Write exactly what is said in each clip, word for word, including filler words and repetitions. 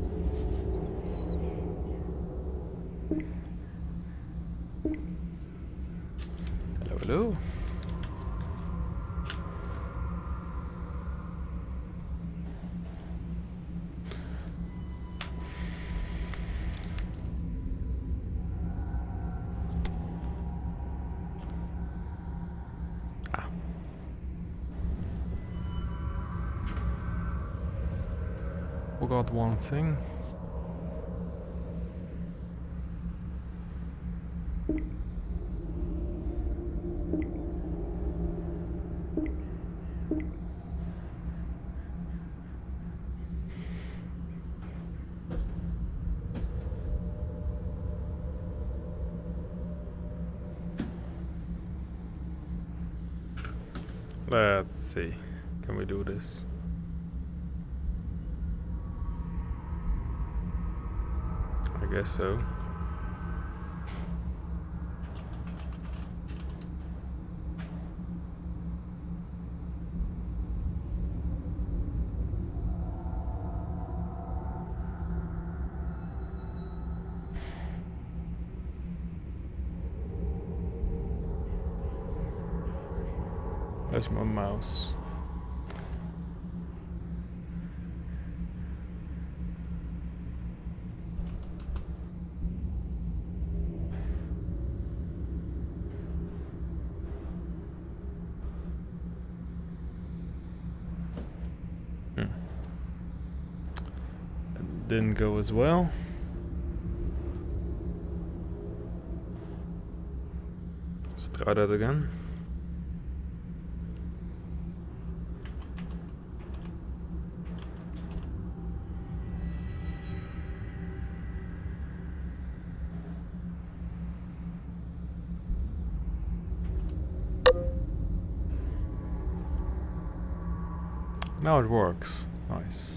Hello, hello. Ah. Forgot one thing. Let's see. Can we do this? I guess so. Where's my mouse? Hmm. It didn't go as well. Let's try that again. Now it works. Nice.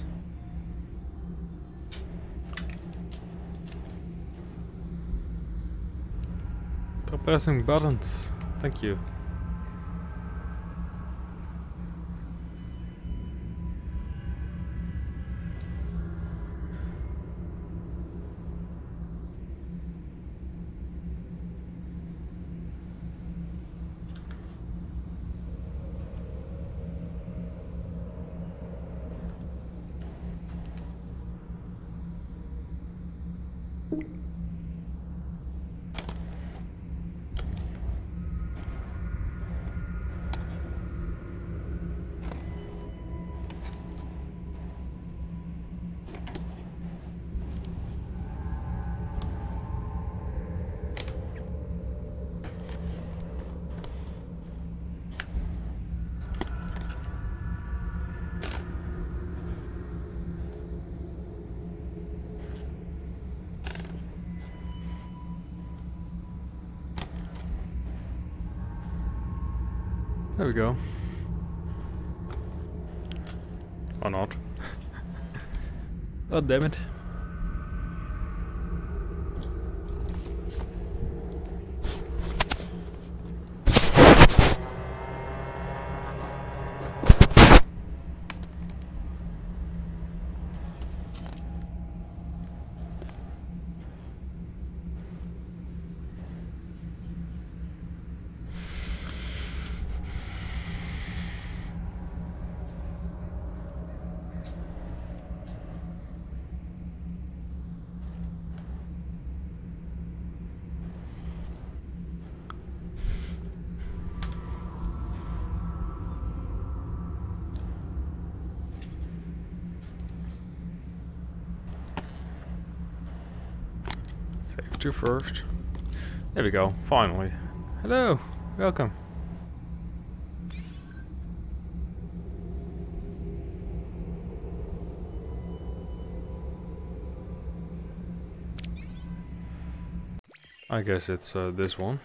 Stop pressing buttons. Thank you. There we go. Or not. Oh, damn it. Save to first. There we go, finally. Hello, welcome. I guess it's uh, this one.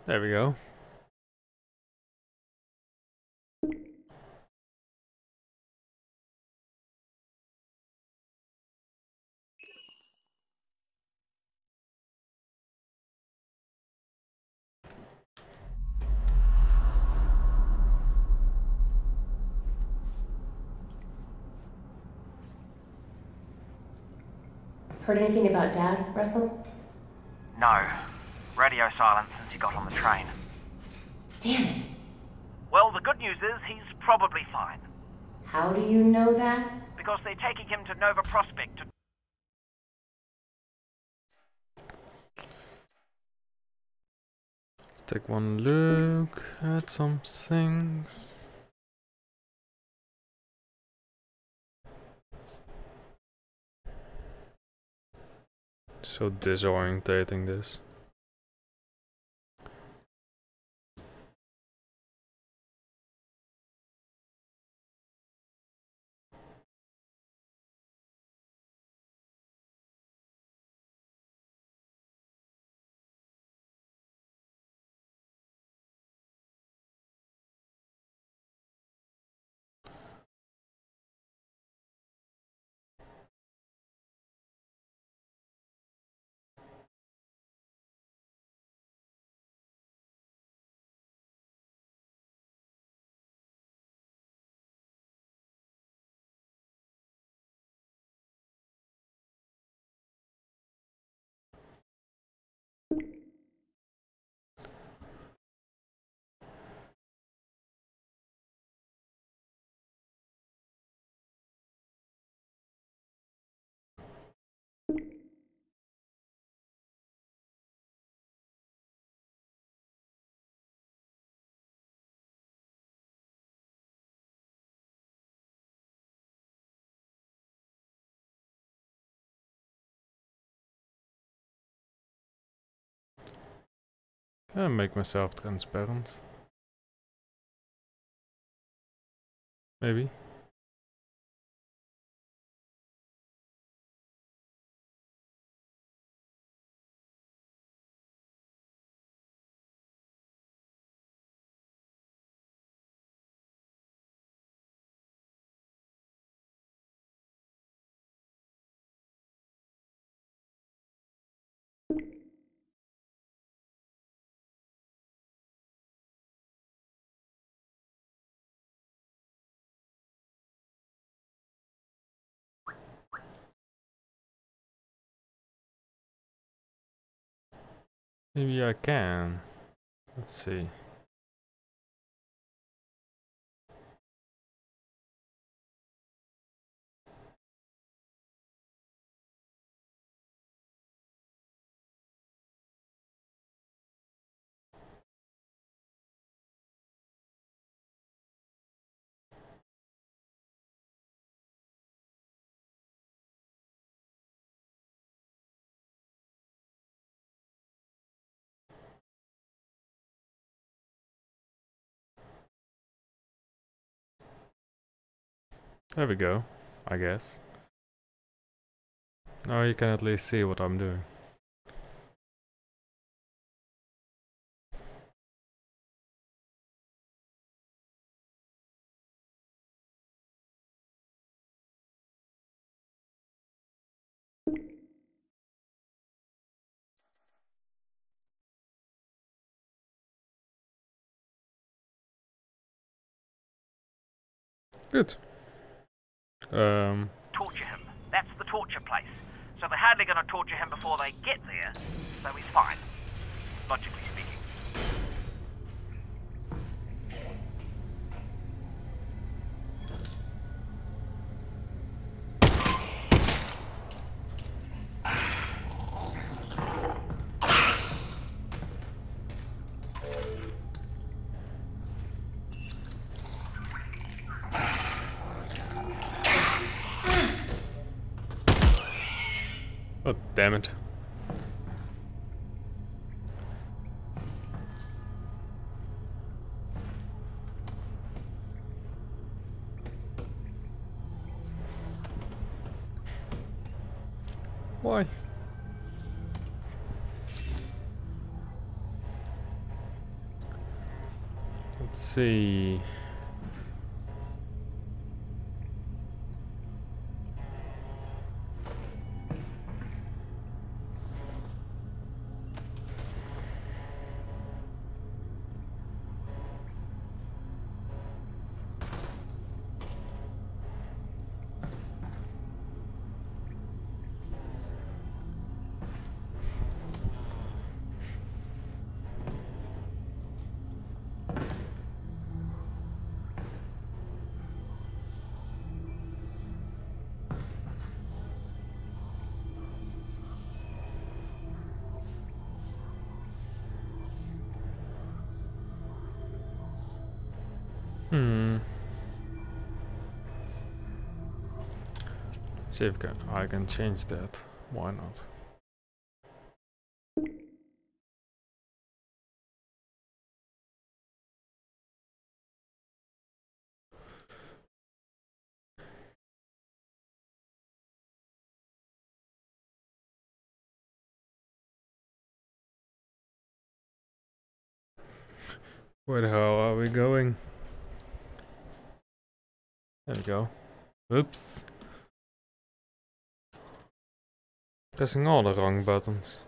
There we go. Heard anything about Dad, Russell? No. Radio silence since he got on the train. Damn it. Well, the good news is he's probably fine. How do you know that? Because they're taking him to Nova Prospect to... Let's take one look at some things. So disorientating, this. Can I make myself transparent? Maybe. Maybe I can. Let's see. There we go, I guess. Now you can at least see what I'm doing. Good. Um. Torture him. That's the torture place. So they're hardly going to torture him before they get there. So he's fine. Logically speaking. Oh, damn it. Why? see. Hmm. Let's see if can, I can change that. Why not? Where the hell are we going? There we go. Oops. Pressing all the wrong buttons.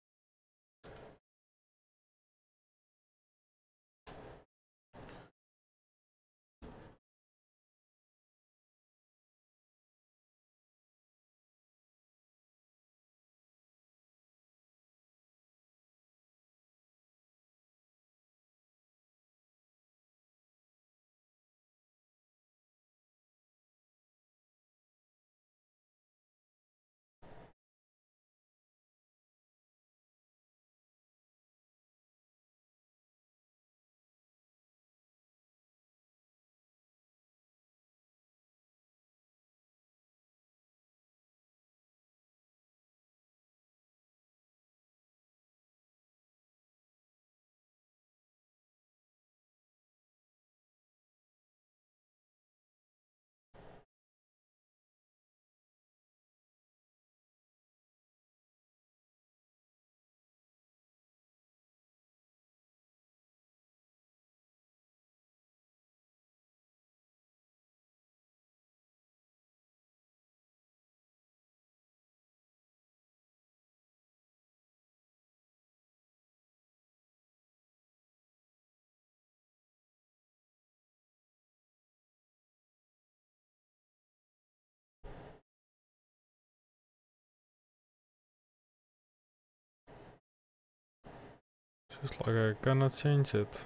Just like I cannot change it.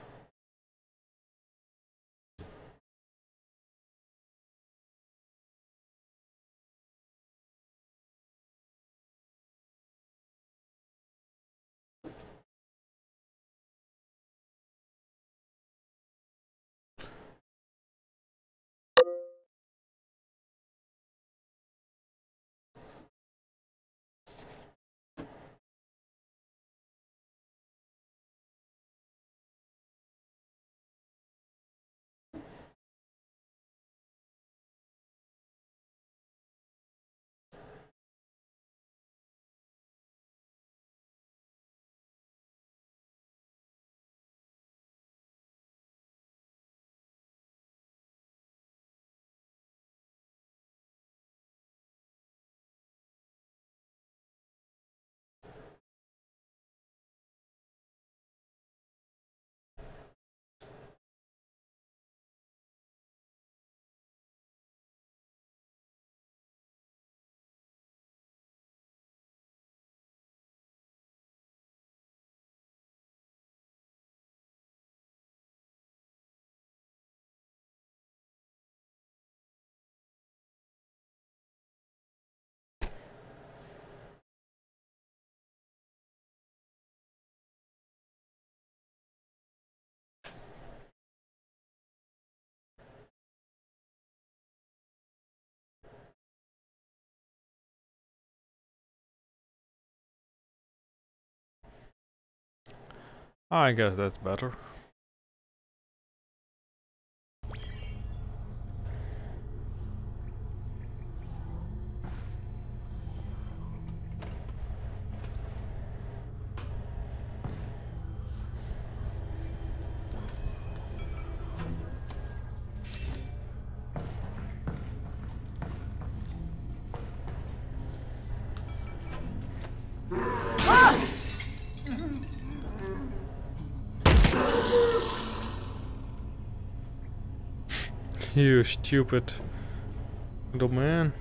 I guess that's better. You stupid little man.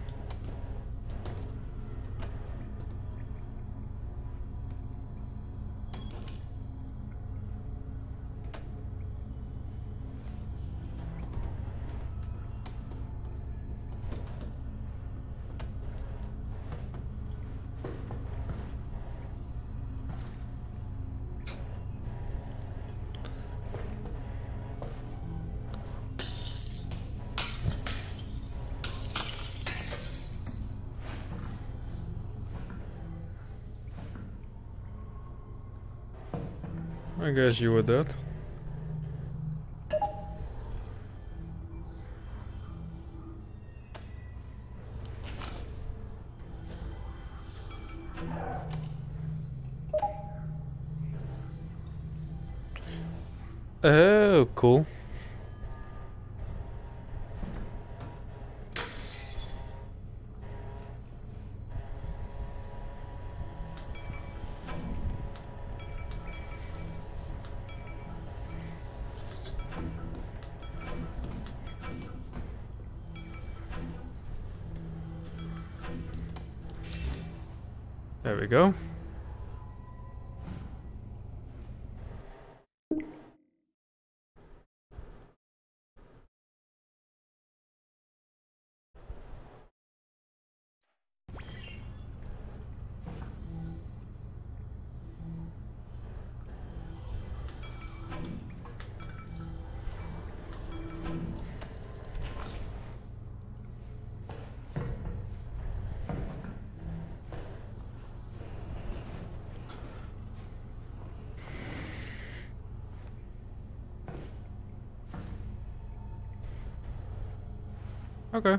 I guess you were that. Oh, cool. There we go. Okay.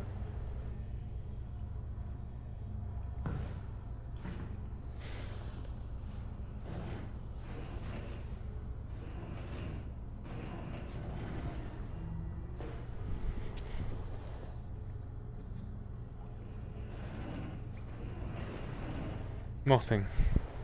Nothing.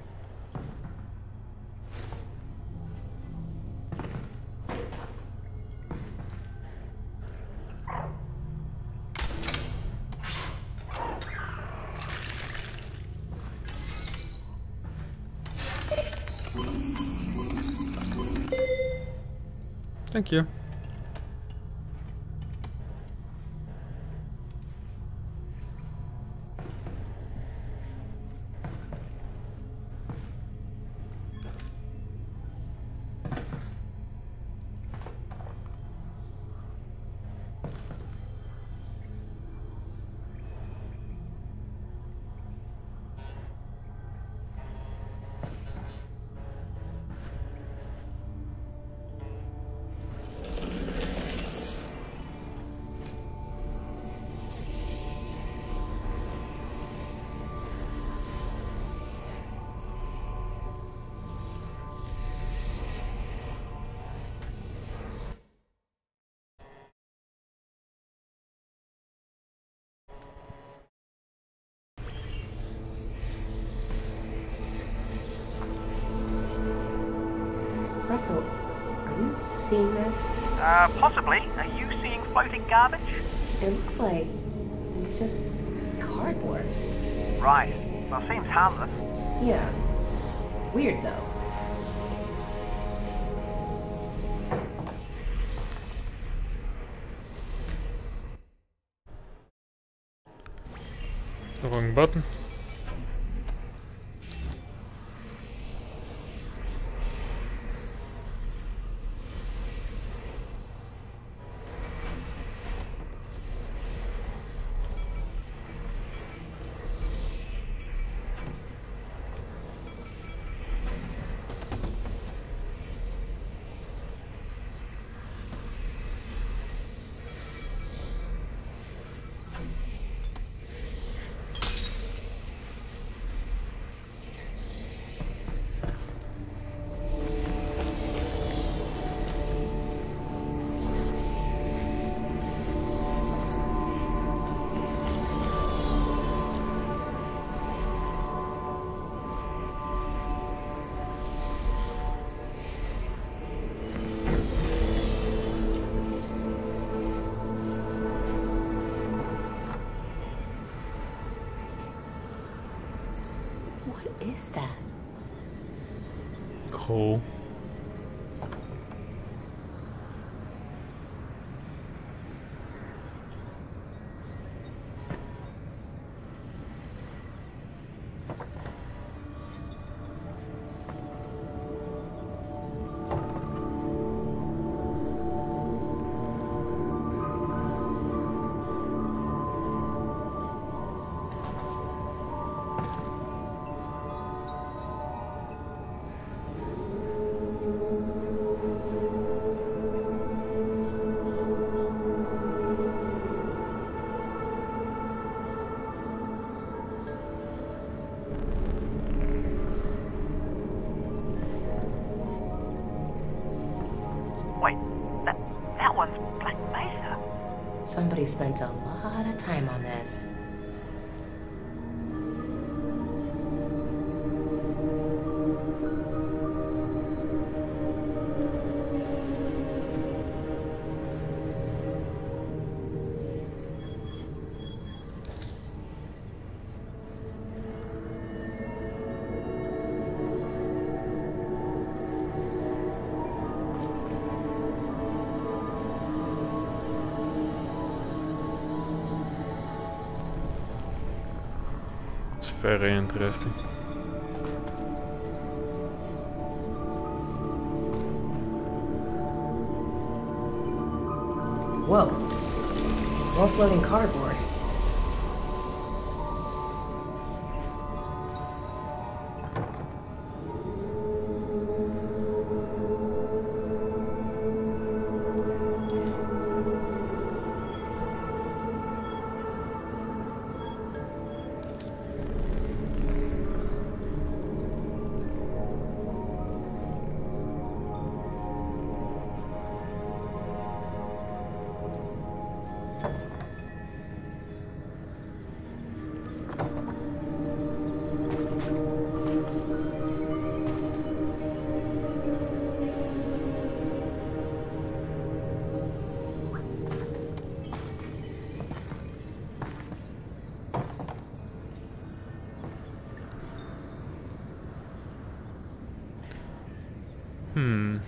Thank you. Russell, are you seeing this? Uh, possibly. Are you seeing floating garbage? It looks like it's just cardboard. Right. Well, seems harmless. Yeah. Weird, though. The wrong button. What is that? Cool. Somebody spent a lot of time on this. Very interesting. Whoa. More floating cardboard. Hmm.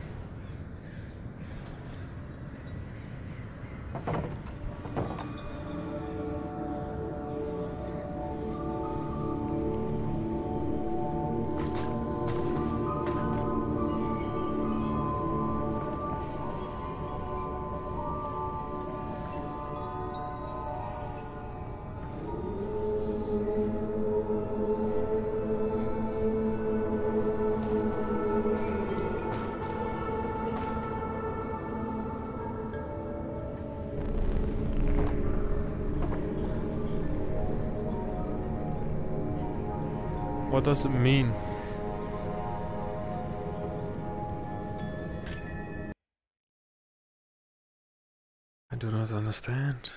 What does it mean? I do not understand.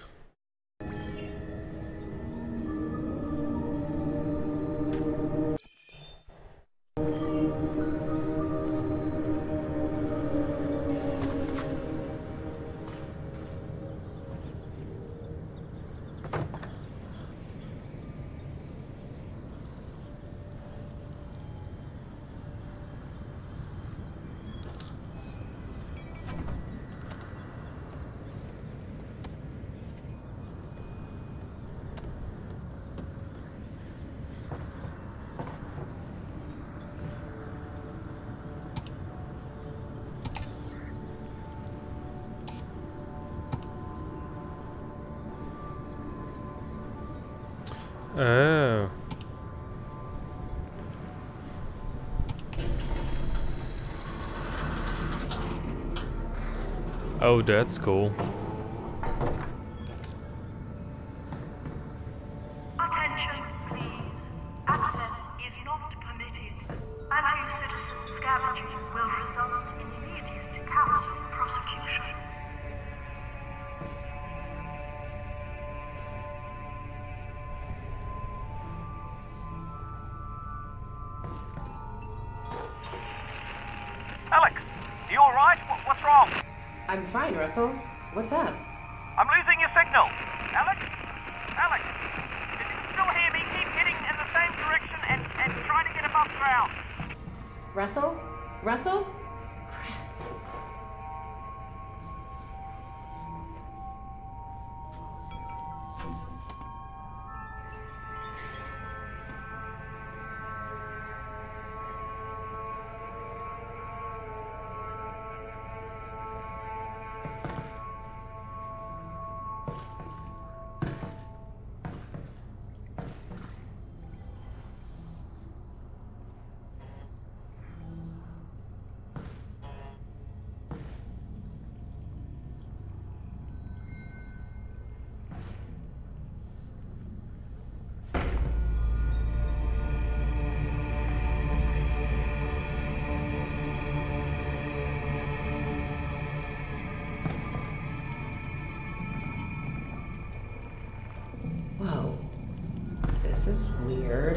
Oh. Oh, that's cool. Attention, please. Access is not permitted. Anti-citizen scavenging will result in immediate capital prosecution. Alyx, you alright? What's wrong? I'm fine, Russell. What's up? I'm losing your signal. Alyx? Alyx? If you can still hear me, keep heading in the same direction and, and try to Russell? Russell? Crap. Whoa. This is weird.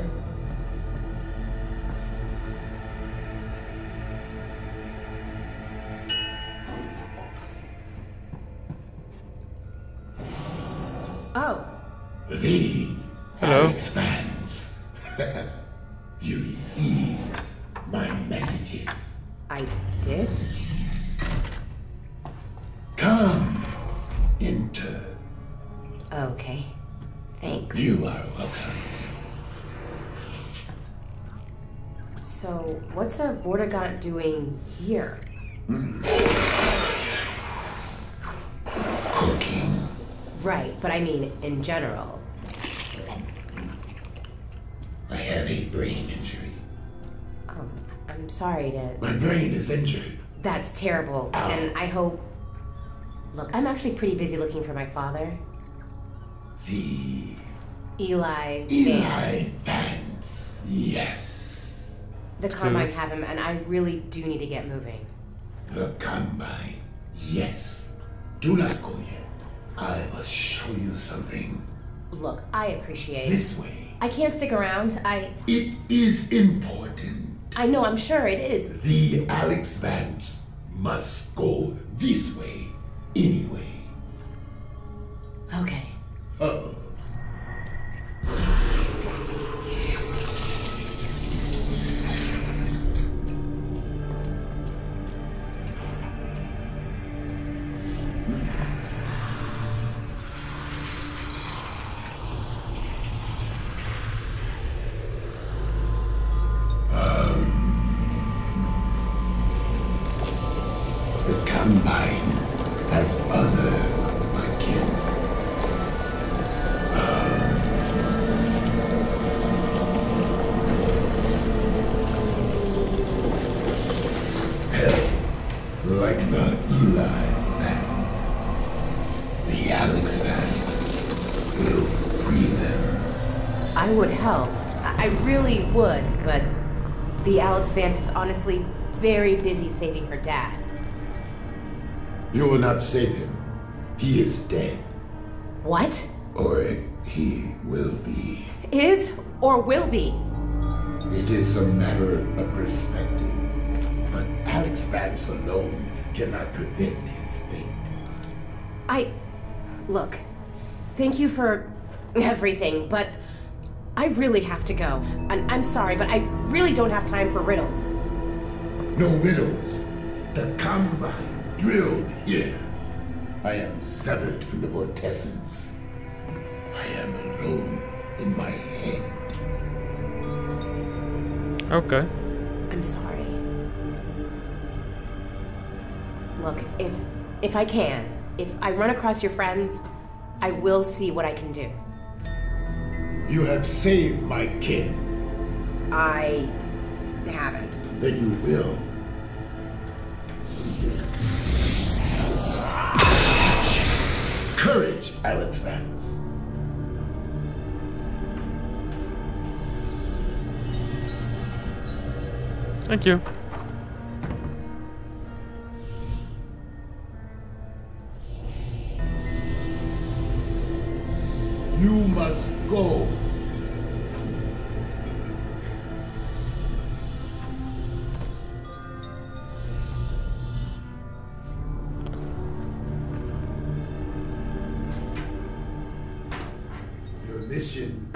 Oh. The Hello. Alyx fans. You received my messages. I did? Come, enter. Okay. Thanks. You are welcome. So, what's a Vortigaunt doing here? Cooking. Right, but I mean in general. I have a brain injury. Um, I'm sorry to... My brain is injured. That's terrible, Ow. and I hope... Look, I'm actually pretty busy looking for my father. The Eli Eli Vance. Vance. Yes. The Combine have him, and I really do need to get moving. The Combine. Yes. Do not go yet. I must show you something. Look, I appreciate... This way. I can't stick around. I... It is important. I know, I'm sure it is. The Alyx Vance must go this way anyway. Okay. Oh. The Combine and other of my kin. Hell, like the Eli Vance, the Alyx Vance will free them. I would help. I I really would, but the Alyx Vance is honestly very busy saving her dad. You will not save him. He is dead. What? Or he will be. Is or will be? It is a matter of perspective. But Alyx Vance alone cannot prevent his fate. I... Look, thank you for everything, but I really have to go. And I'm sorry, but I really don't have time for riddles. No riddles. The Combine drilled here. I am severed from the vortessence. I am alone in my head. Okay. I'm sorry. Look, if if I can, if I run across your friends, I will see what I can do. You have saved my kin. I haven't. Then you will. Courage, Alyx Vance. Thank you. You must go. Your mission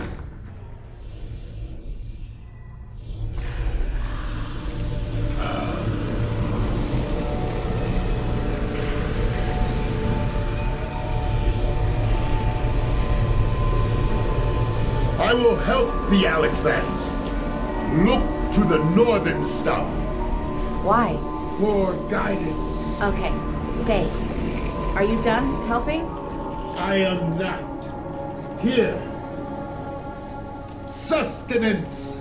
I will help the Alyx fans. Look to the northern star. Why? For guidance. Okay, thanks. Are you done helping? I am not. Here. Sustenance.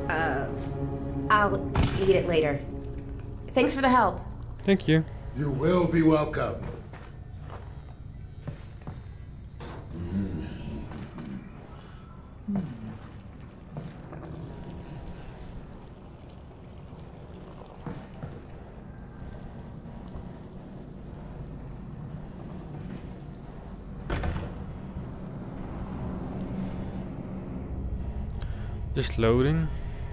I'll need it later. Thanks for the help. Thank you. You will be welcome. Just loading.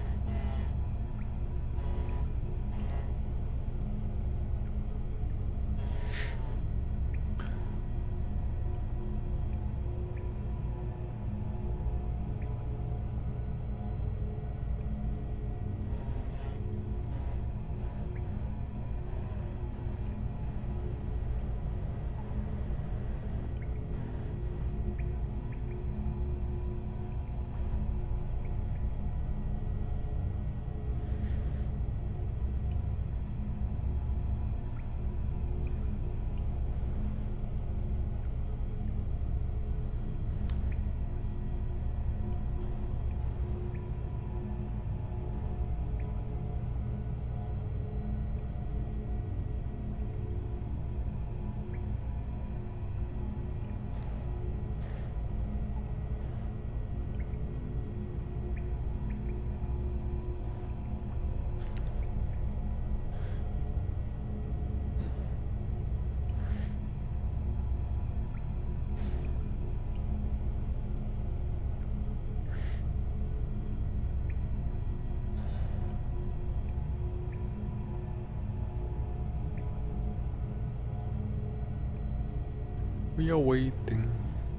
We are waiting.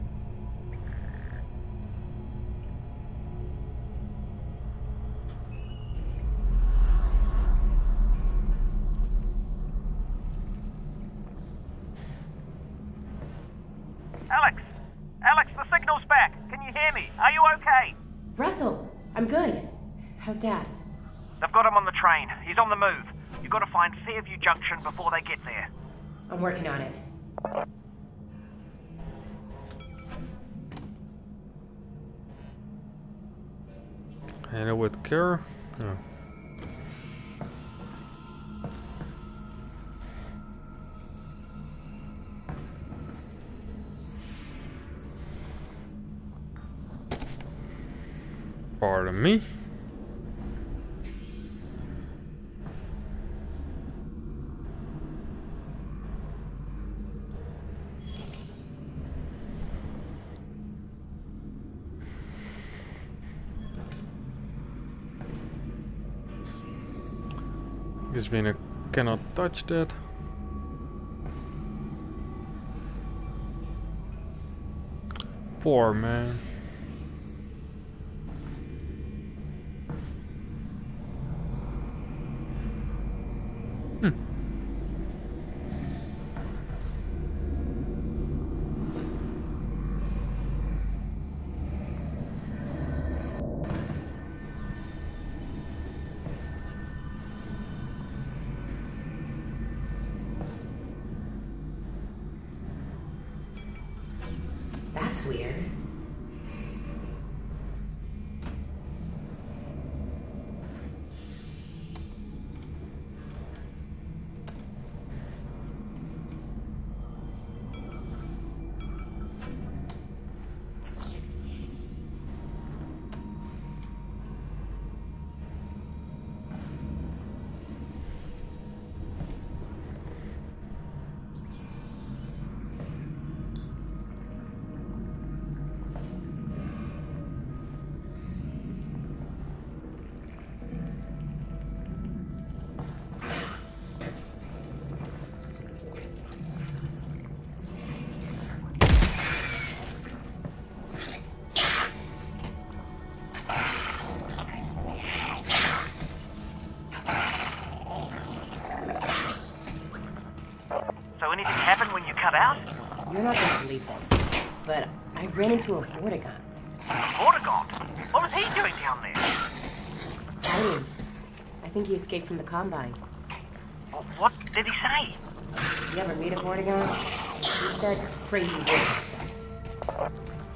Alyx! Alyx, the signal's back. Can you hear me? Are you okay? Russell, I'm good. How's Dad? They've got him on the train. He's on the move. You've got to find Fairview Junction before they get there. I'm working on it. Handle with care. Oh. Pardon me. Guess we cannot touch that. Poor man. Hmm. That's weird. So anything happened when you cut out? You're not gonna believe this, but I ran into a Vortigon. Vortigaunt? What was he doing down there? Hiding. I think he escaped from the Combine. Well, what did he say? You ever meet a Vortigaunt? He said crazy Vortigaunt stuff.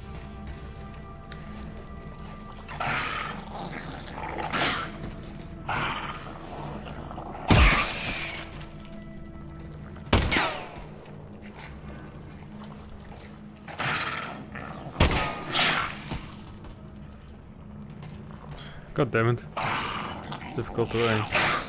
God damn it. Difficult terrain.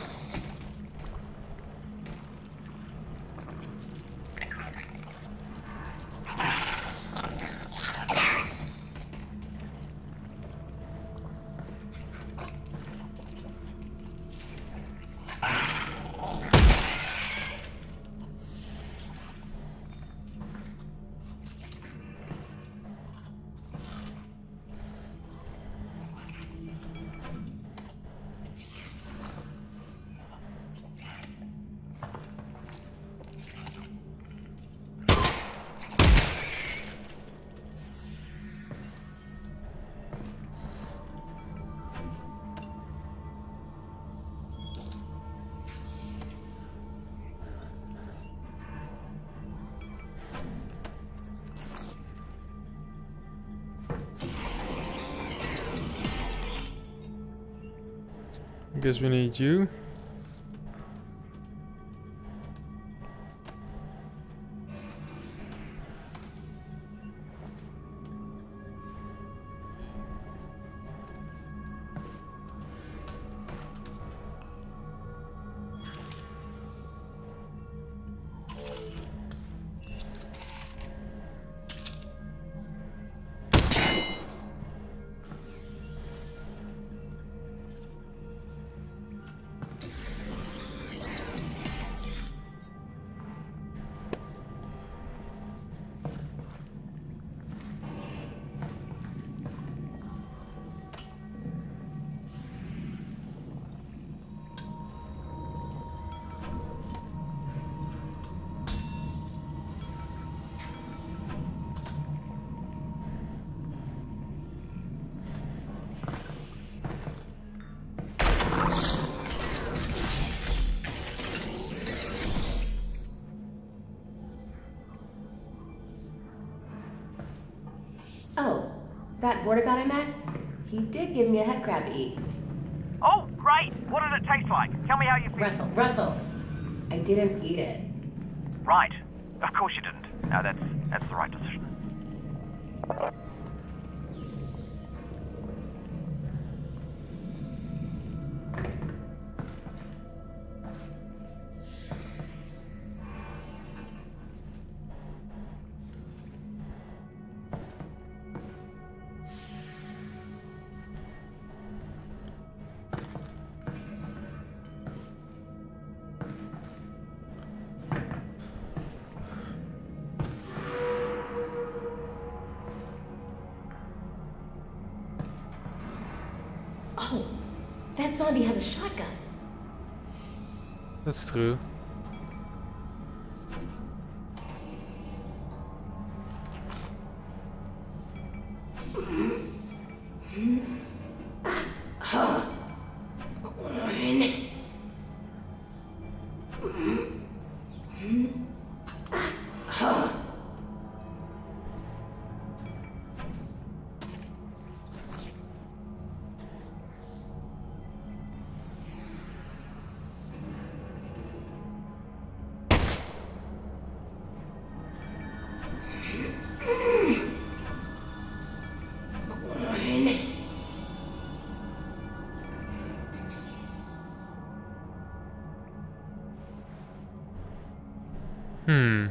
Guess we need you. Oh, that Vortigaunt I met? He did give me a headcrab to eat. Oh, great! What did it taste like? Tell me how you feel. Russell, Russell, I didn't eat it. Right. Of course you didn't. No, that's that's the right decision. Oh, that zombie has a shotgun. That's true. Hmm.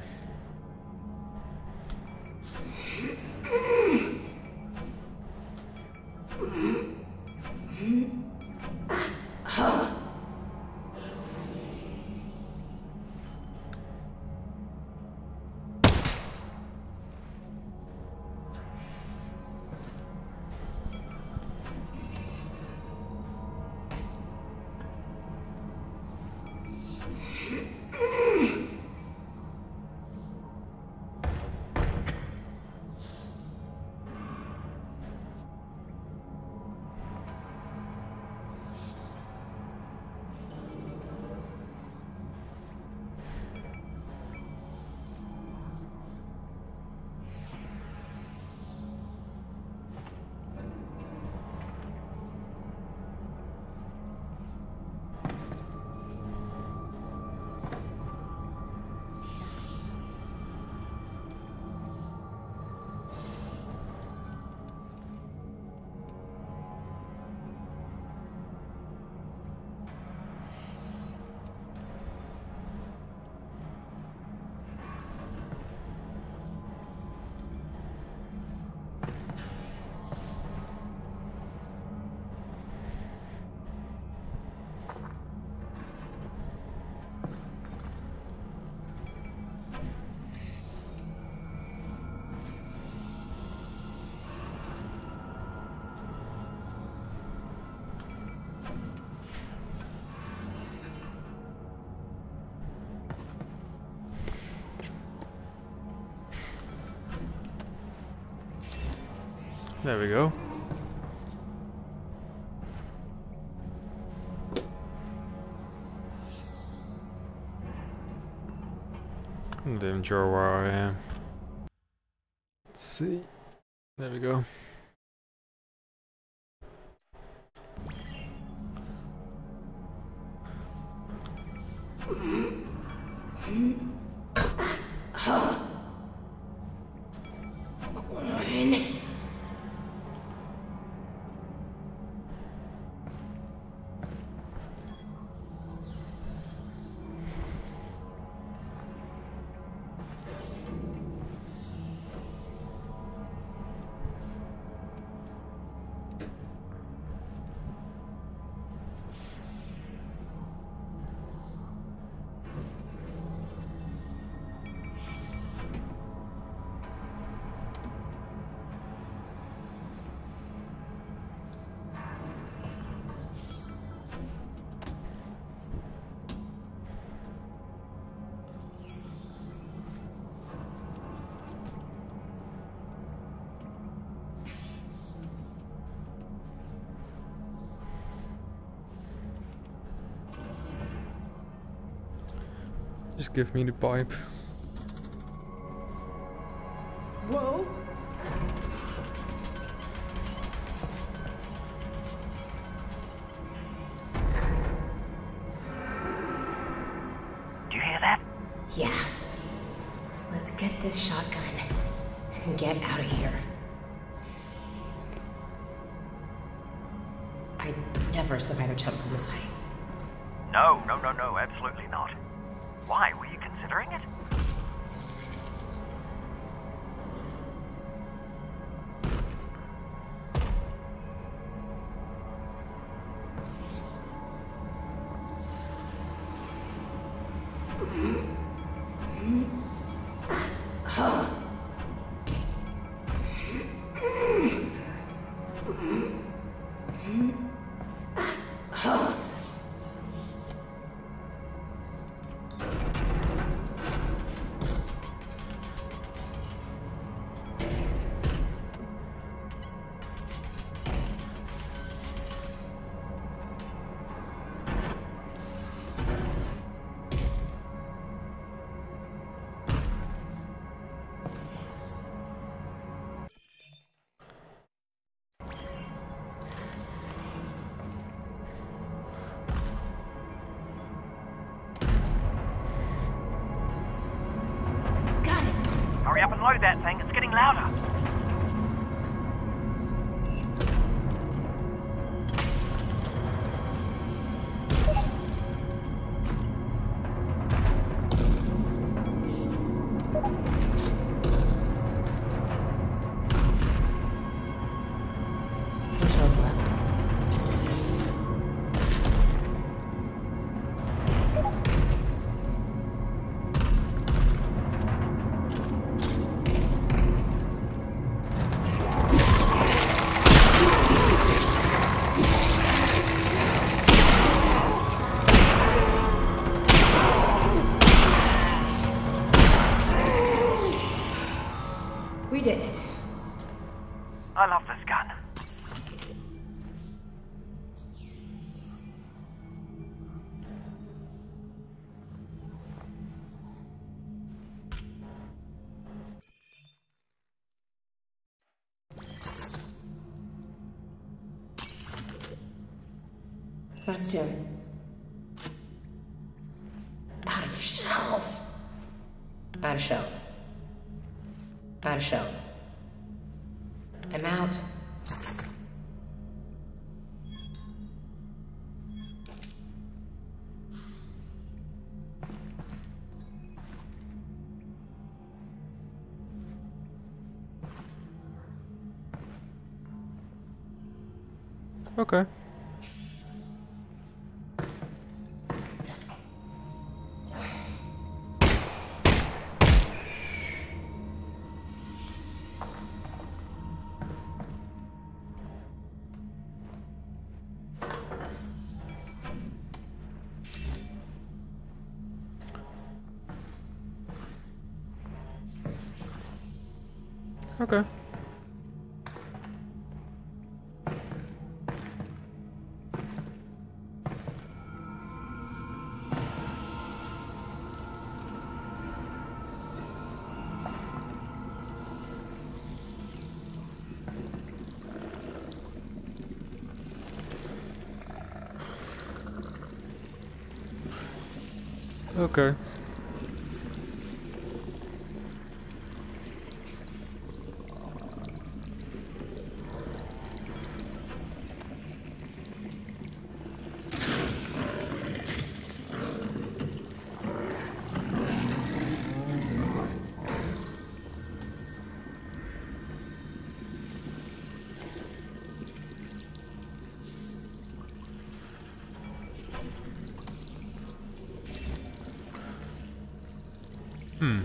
There we go. I'm not even sure where I am. Let's see. There we go. Just give me the pipe. Whoa! Do you hear that? Yeah. Let's get this shotgun and get out of here. I'd never survive a jump from this height. No, no, no, no, absolutely not. Why? Were you considering it? Hurry up and load that thing, it's getting louder. Four shells left. We did it. I love this gun. Last two. Out of shells. Out of shells. Out of shells. I'm out. Okay. Okay. Okay. Hmm.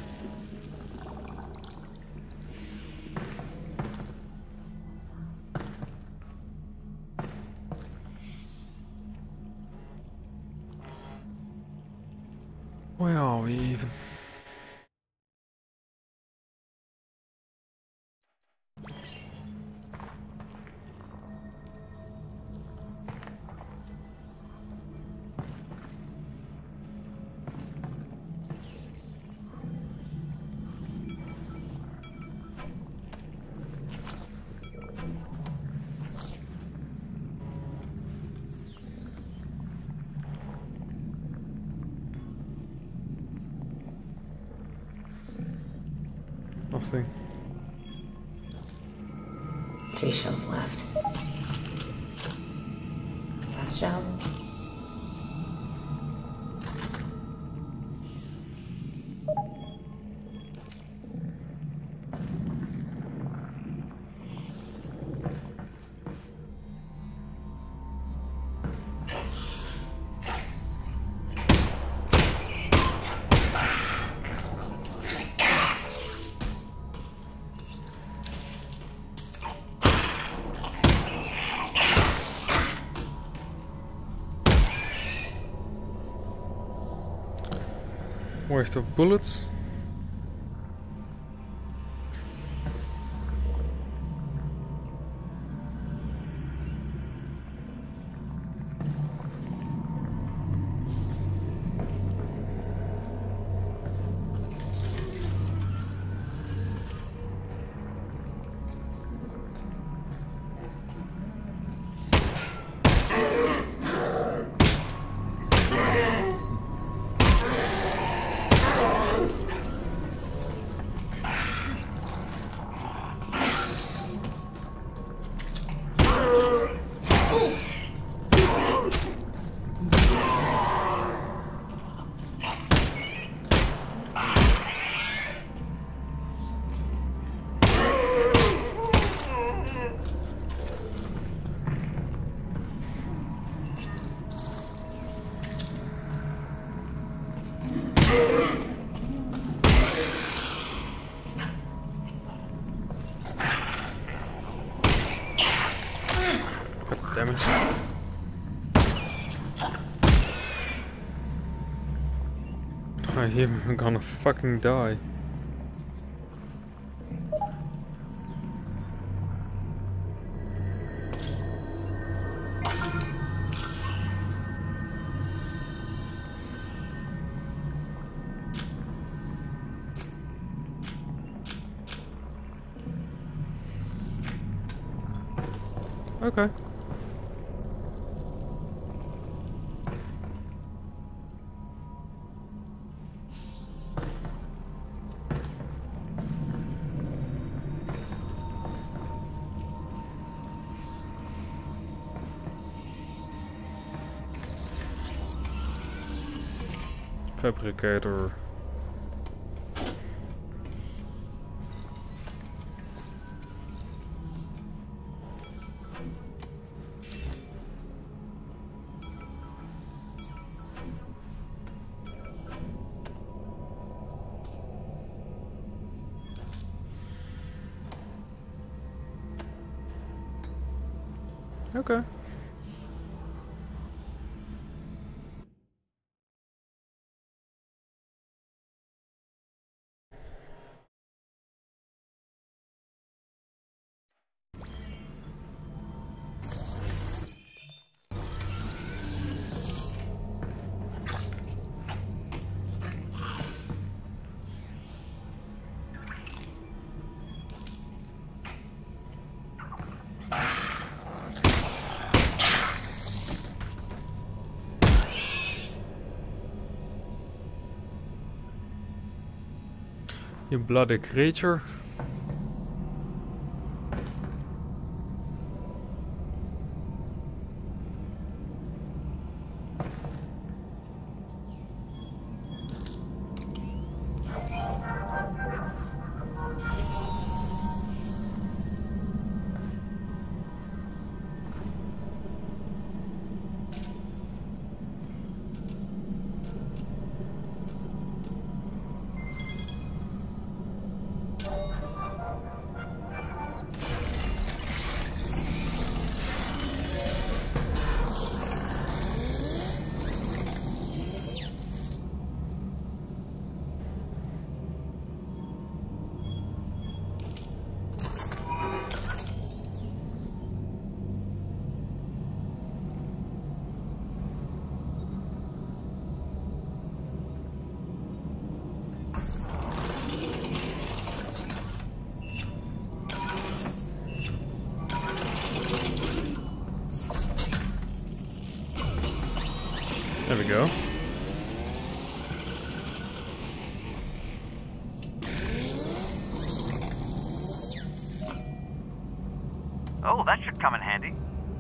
Where are we even? Nothing. Three shells left. Last shell. Waste of bullets. Damage. I'm gonna fucking die. Okay. Fabricator. Okay. You bloody creature. There we go. Oh, that should come in handy.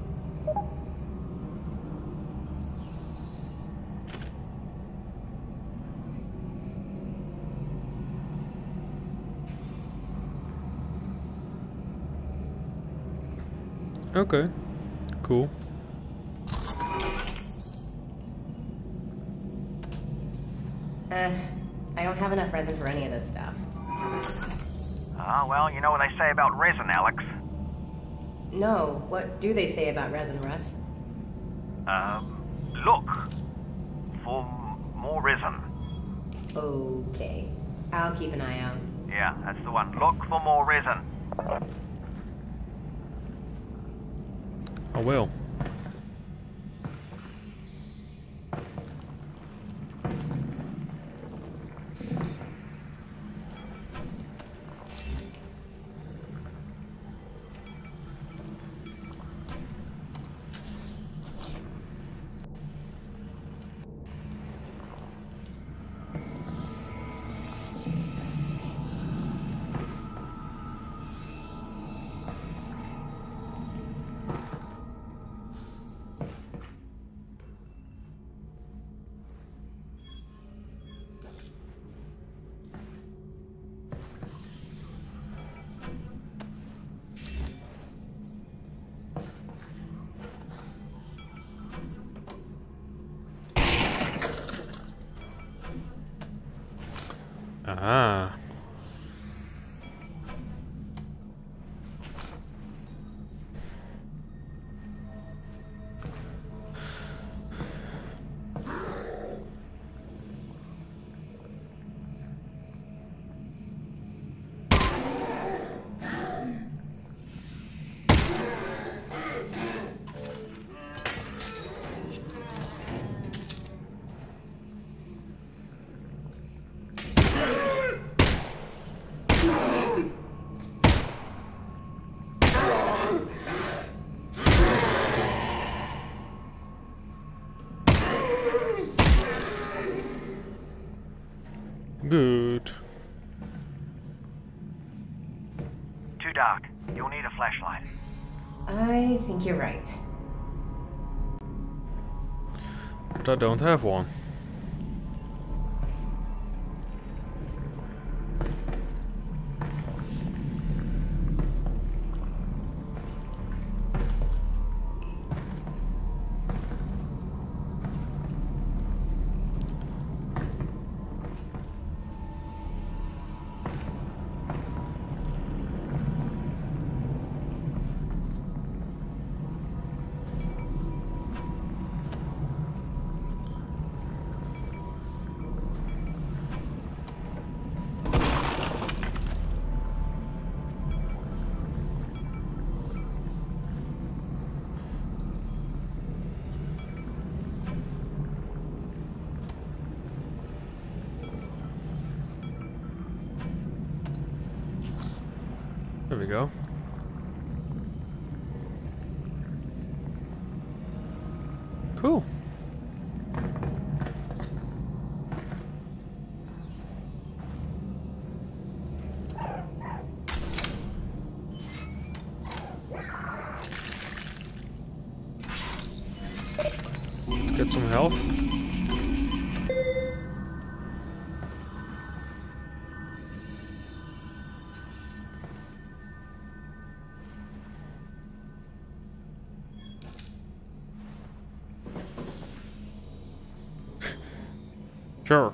Okay, cool. Uh, I don't have enough resin for any of this stuff. Ah, well, you know what they say about resin, Alyx. No, what do they say about resin, Russ? Um, look for m- more resin. Okay. I'll keep an eye out. Yeah, that's the one. Look for more resin. I will. Ah. Good. Too dark. You'll need a flashlight. I think you're right. But I don't have one. There we go. Cool. Get some health. Sure.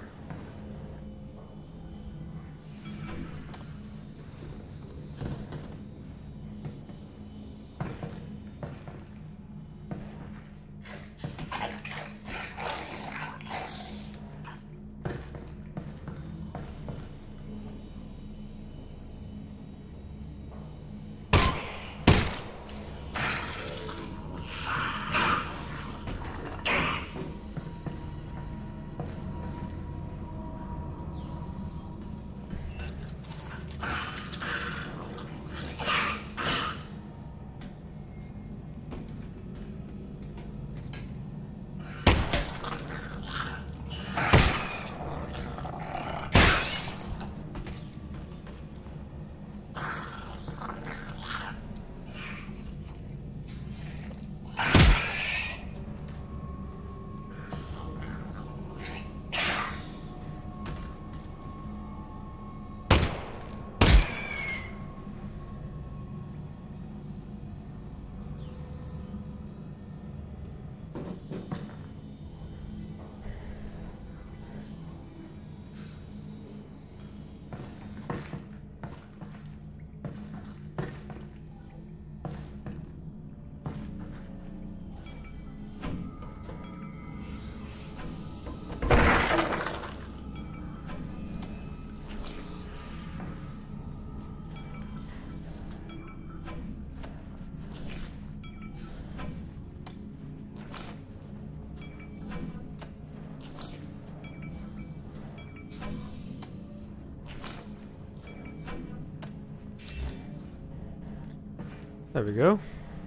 There we go.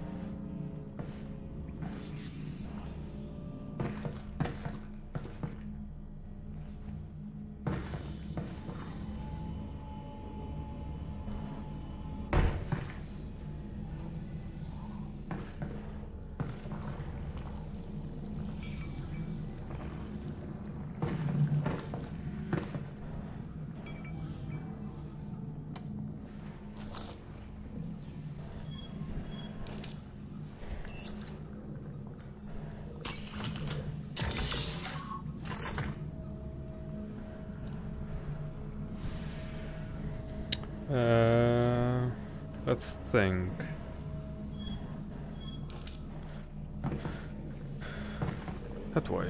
Uh, let's think. That way.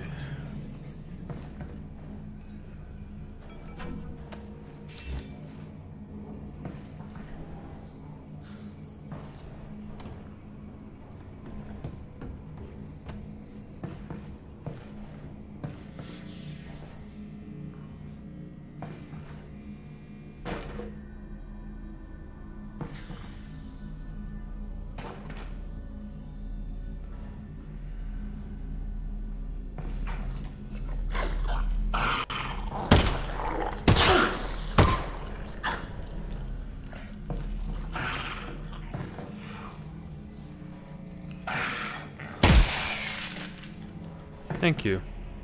Thank you.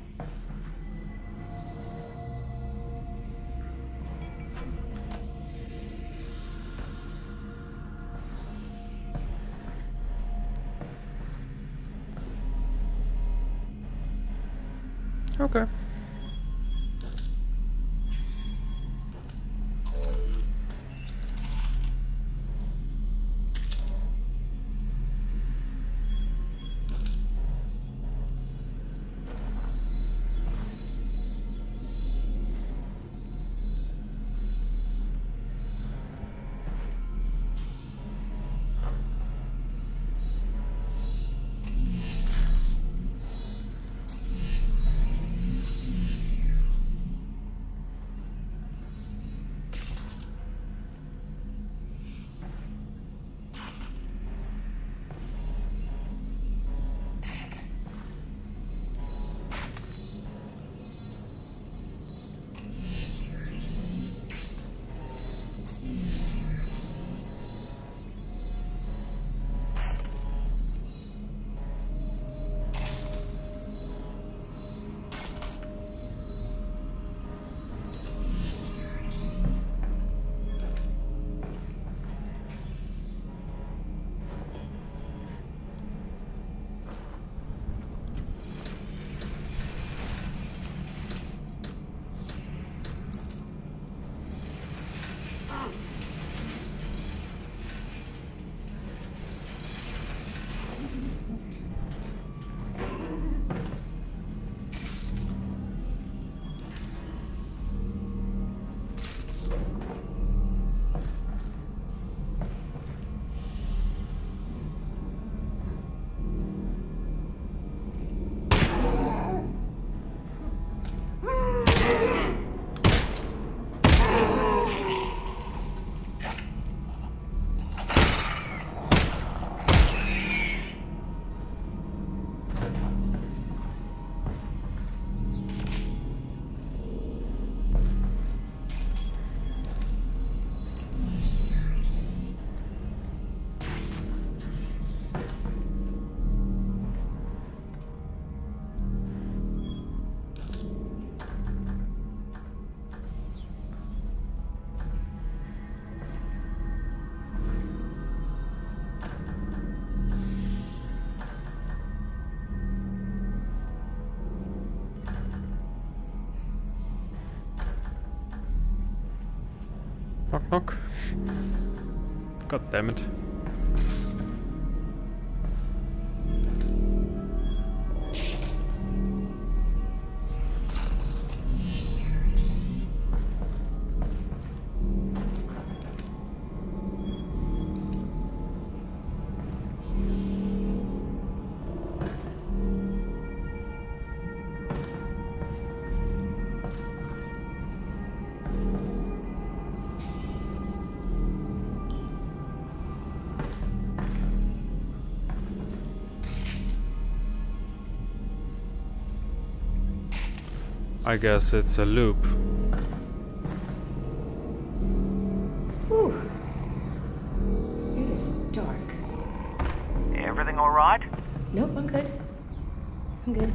Okay. knock. God damn it. I guess it's a loop. Whew. It is dark. Everything all right? Nope, I'm good. I'm good.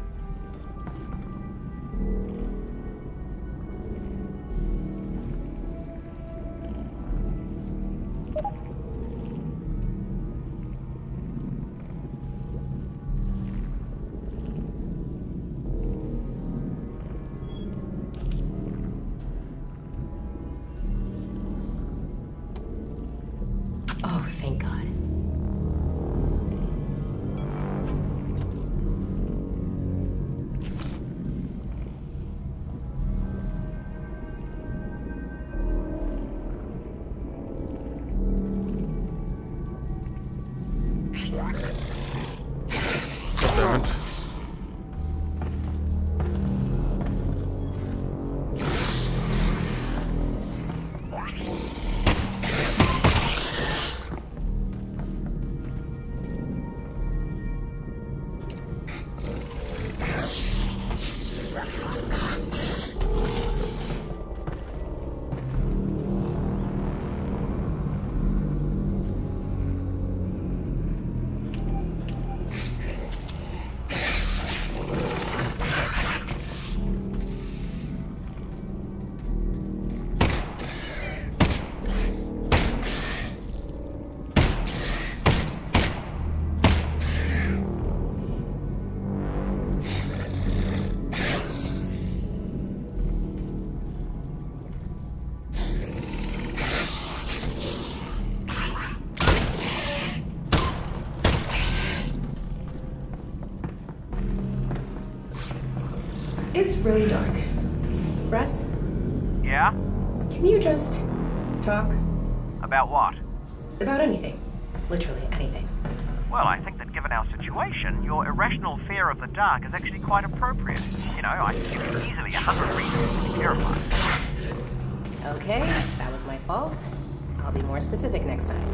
Oh, thank God. God damn it. This is... It's really dark. Russ, Yeah? can you just talk About what? about anything? Literally anything. Well, I think that given our situation, your irrational fear of the dark is actually quite appropriate. You know, I can give you easily a hundred reasons to be terrified. Okay, that was my fault. I'll be more specific next time.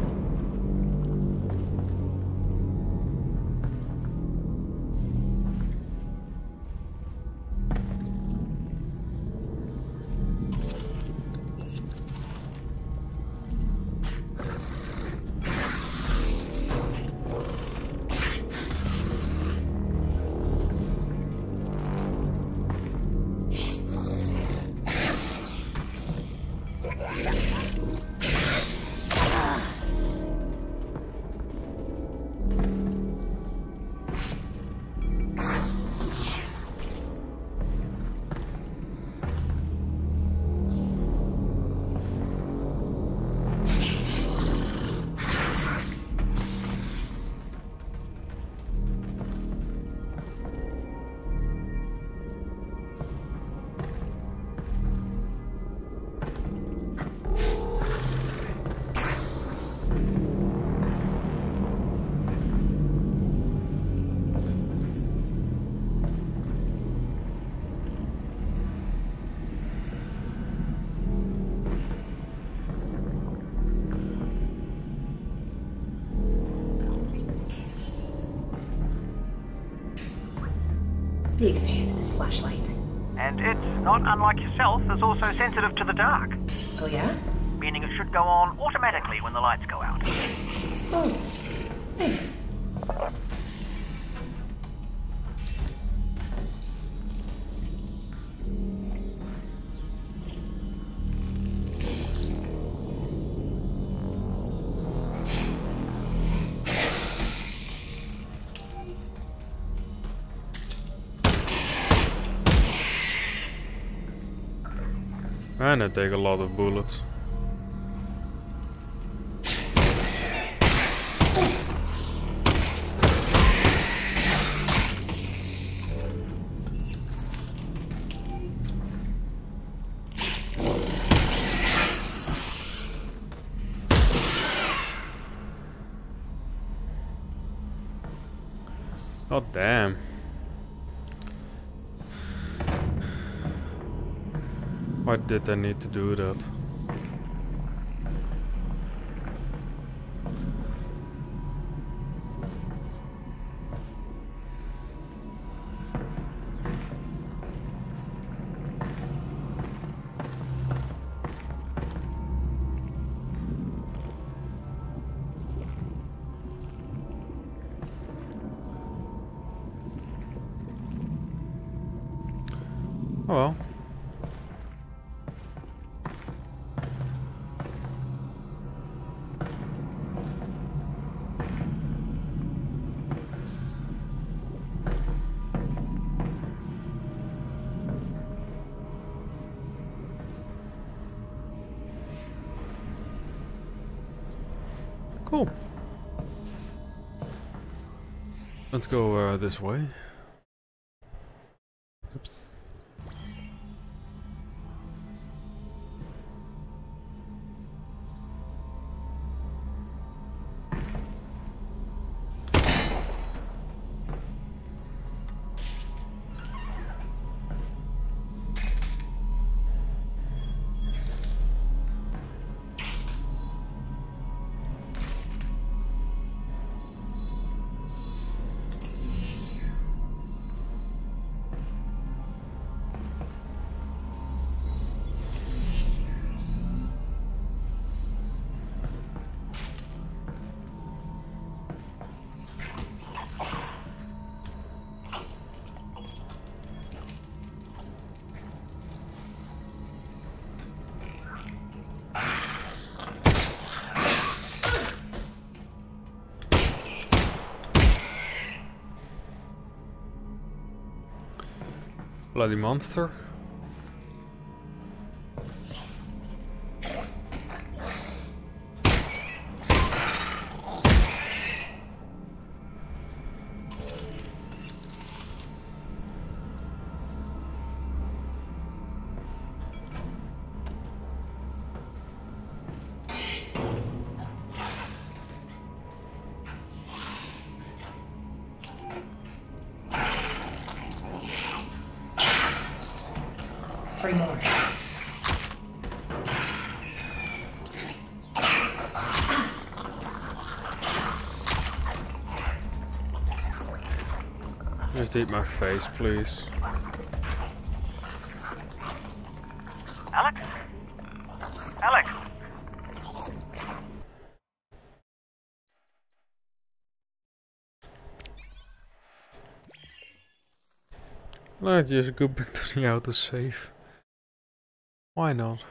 Big fan of this flashlight. And it's, not unlike yourself, is also sensitive to the dark. Oh yeah? Meaning it should go on automatically when the lights go out. Oh, nice. And I take a lot of bullets. Oh damn. Why did I need to do that? Oh well. Cool. Let's go uh, this way. Oops. Bloody monster. Three more. Just eat my face, please. Alyx? Alyx? Let's just go back to the autosave. Why not?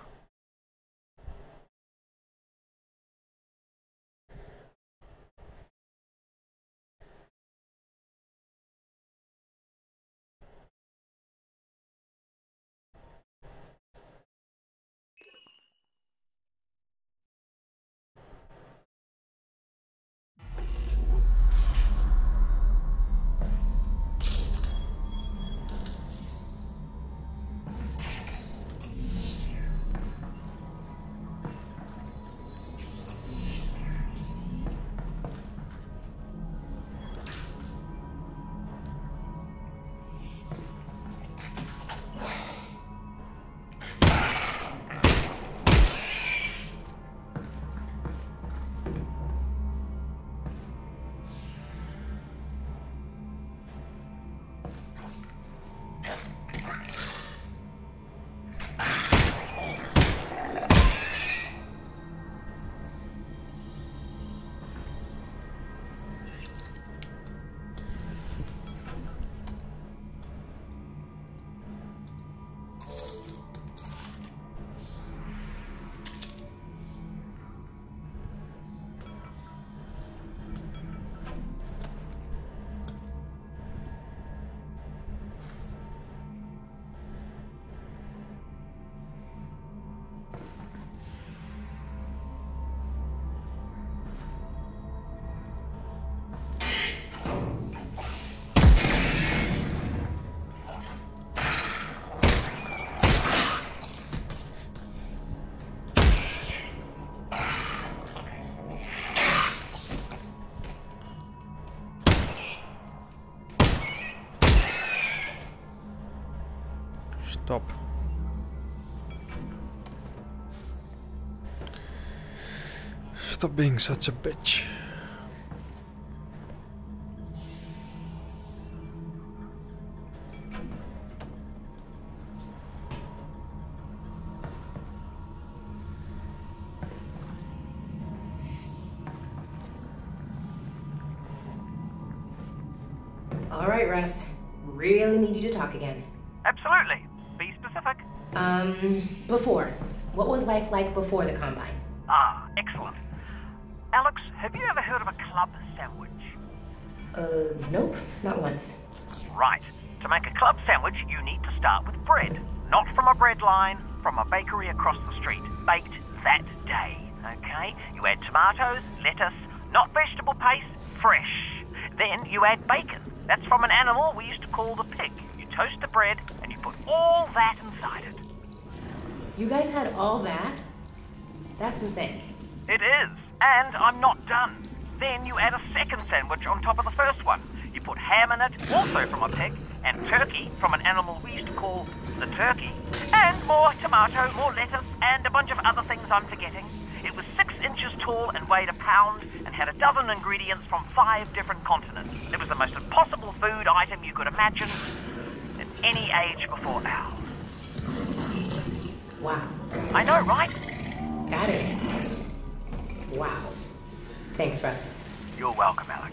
Stop. Stop being such a bitch. All right, Russ. Really need you to talk again. Absolutely. Be specific. Um, before. What was life like before the Combine? Ah, excellent. Alyx, have you ever heard of a club sandwich? Uh, nope. Not once. Right. To make a club sandwich, you need to start with bread. Not from a bread line, from a bakery across the street. Baked that day, okay? You add tomatoes, lettuce, not vegetable paste, fresh. Then you add bacon. That's from an animal we used to call the pig. You toast the bread and you put all that inside it. You guys had all that? That's insane. It is. And I'm not done. Then you add a second sandwich on top of the first one. You put ham in it, also from a pig, and turkey from an animal we used to call the turkey. And more tomato, more lettuce, and a bunch of other things I'm forgetting. It was six inches tall and weighed a pound and had a dozen ingredients from five different continents. It was the most impossible food item you could imagine in any age before ours. Wow. I know, right? That is... wow. Thanks, Russ. You're welcome, Alyx.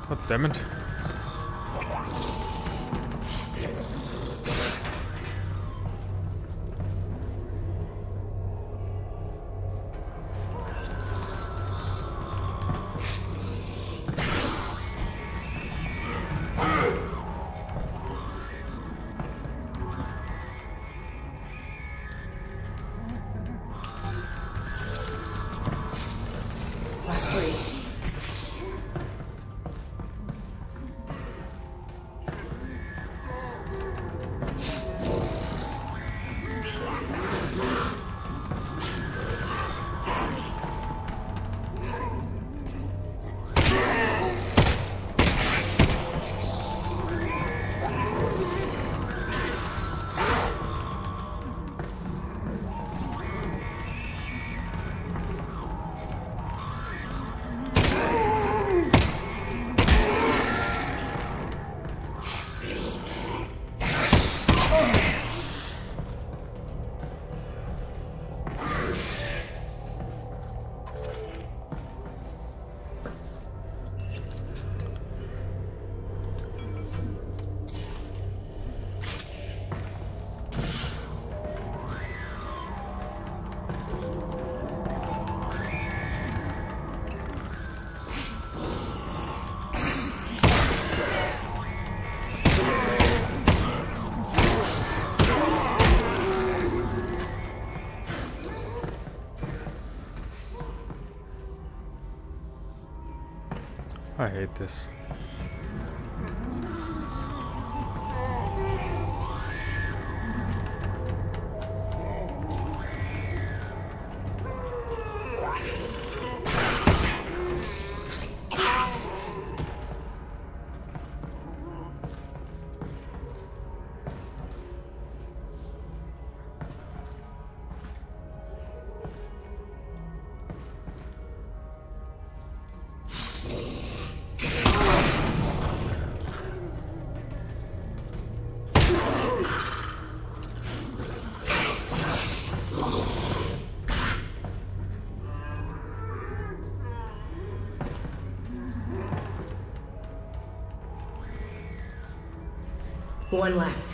God damn it. I hate this. One left.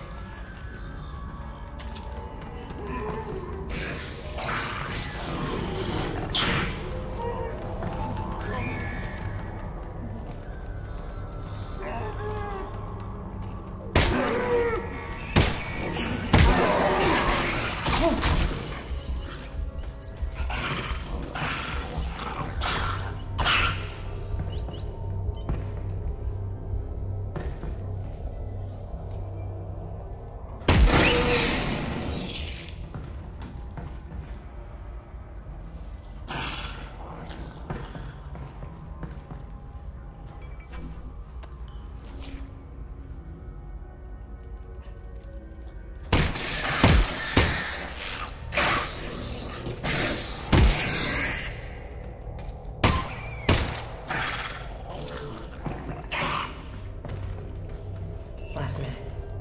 Last minute.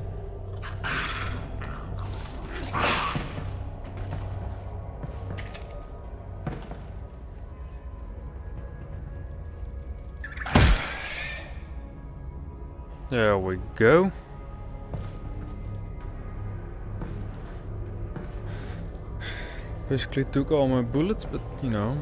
There we go. Basically took all my bullets, but you know.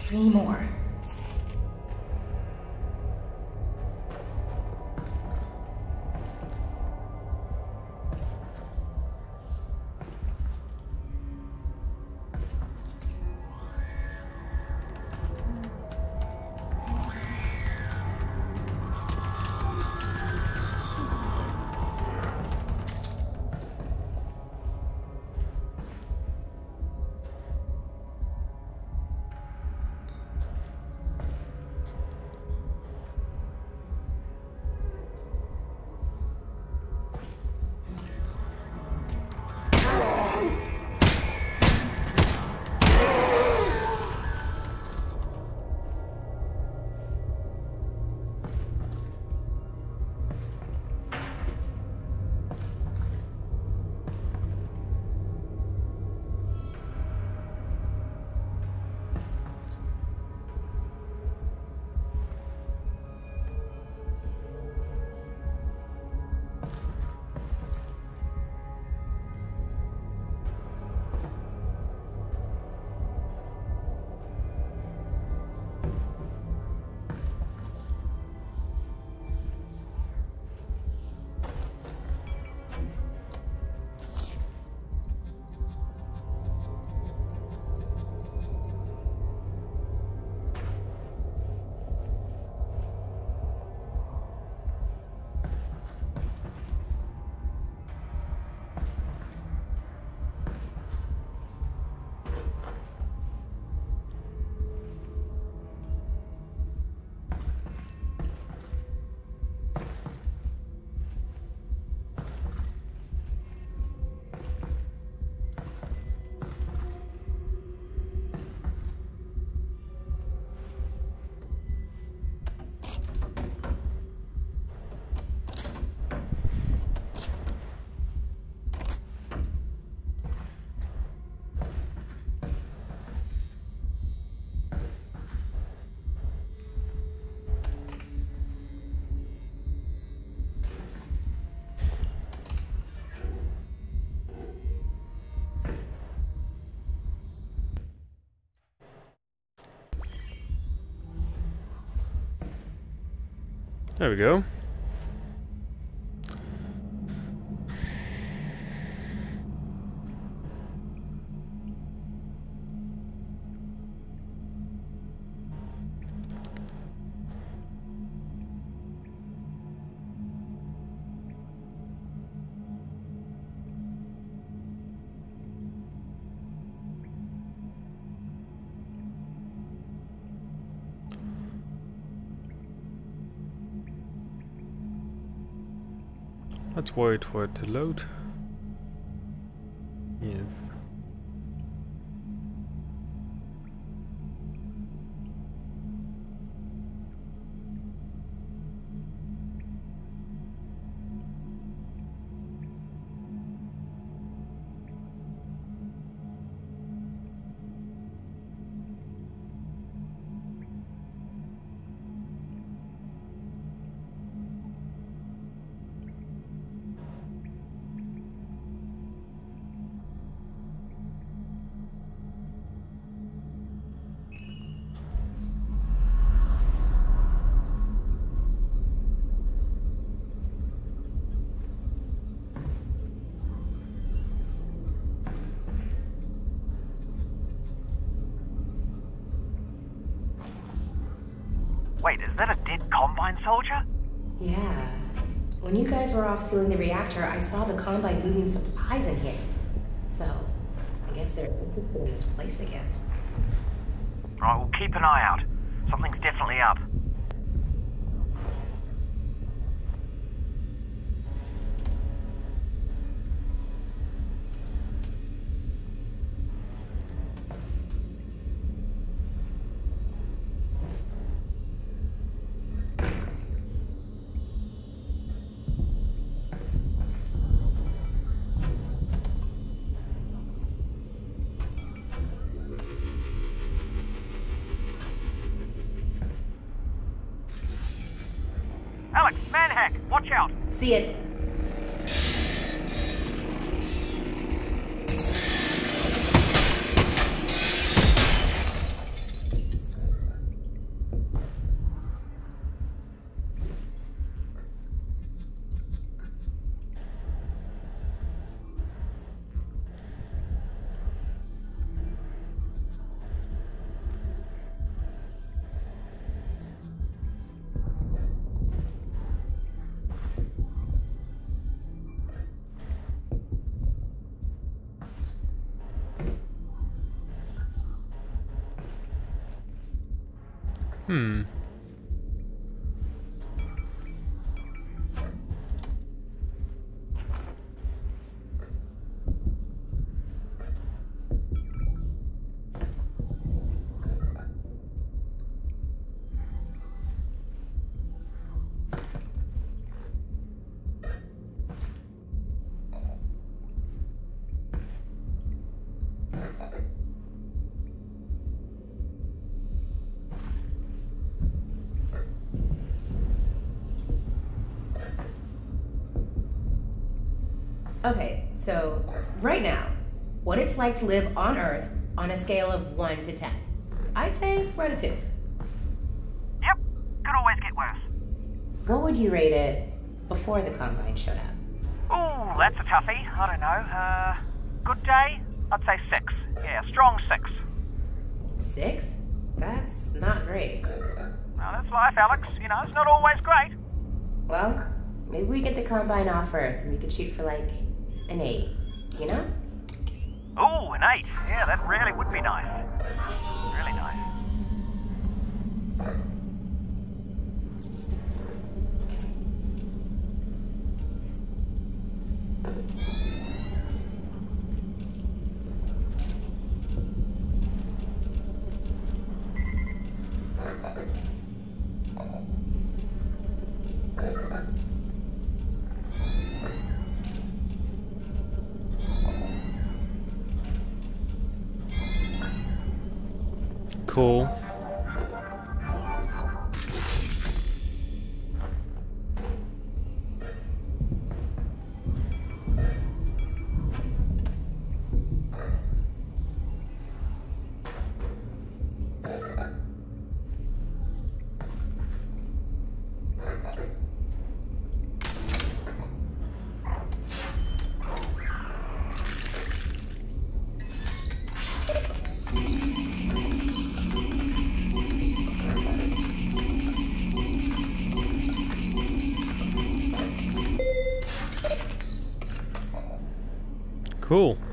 Three more. There we go. Let's wait for it to load. Yes. Wait, is that a dead Combine soldier? Yeah. When you guys were off sealing the reactor, I saw the Combine moving supplies in here. So, I guess they're interested in this place again. Right, we'll keep an eye out. Something's definitely up. Alyx, manhack, watch out! See it. Hmm. Okay, so right now, what it's like to live on Earth on a scale of one to ten. I'd say we're at a two. Yep, could always get worse. What would you rate it before the Combine showed up? Ooh, that's a toughie. I don't know. Uh, good day? I'd say six. Yeah, strong six. Six? That's not great. Well, that's life, Alex. You know, it's not always great. Well, maybe we get the Combine off Earth and we could shoot for like an eight, you know? Ooh, an eight. Yeah, that really would be nice. Really nice. Cool. Cool.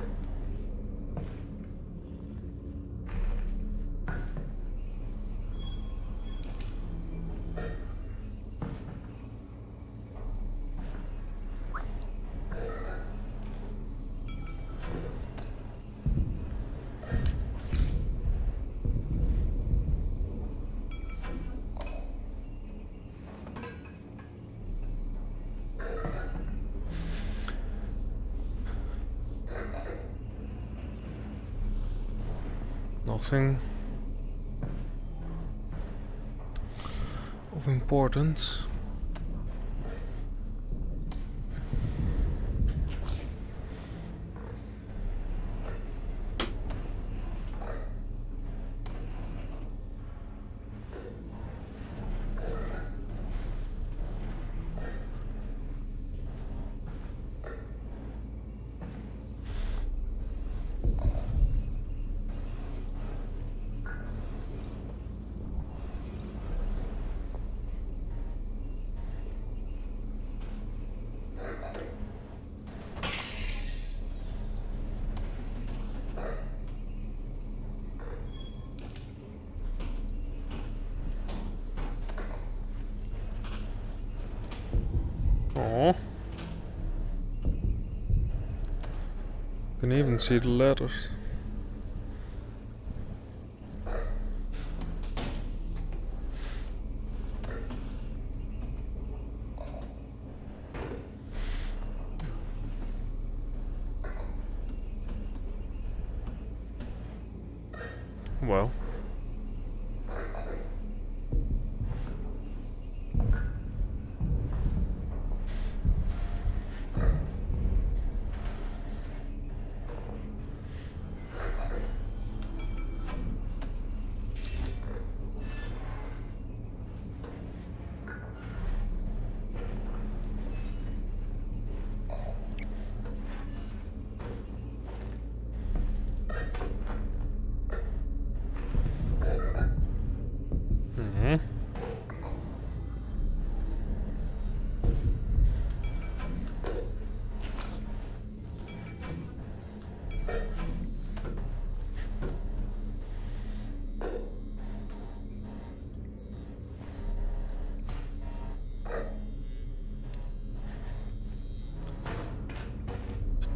Nothing of importance. Oh, can even see the letters. Well.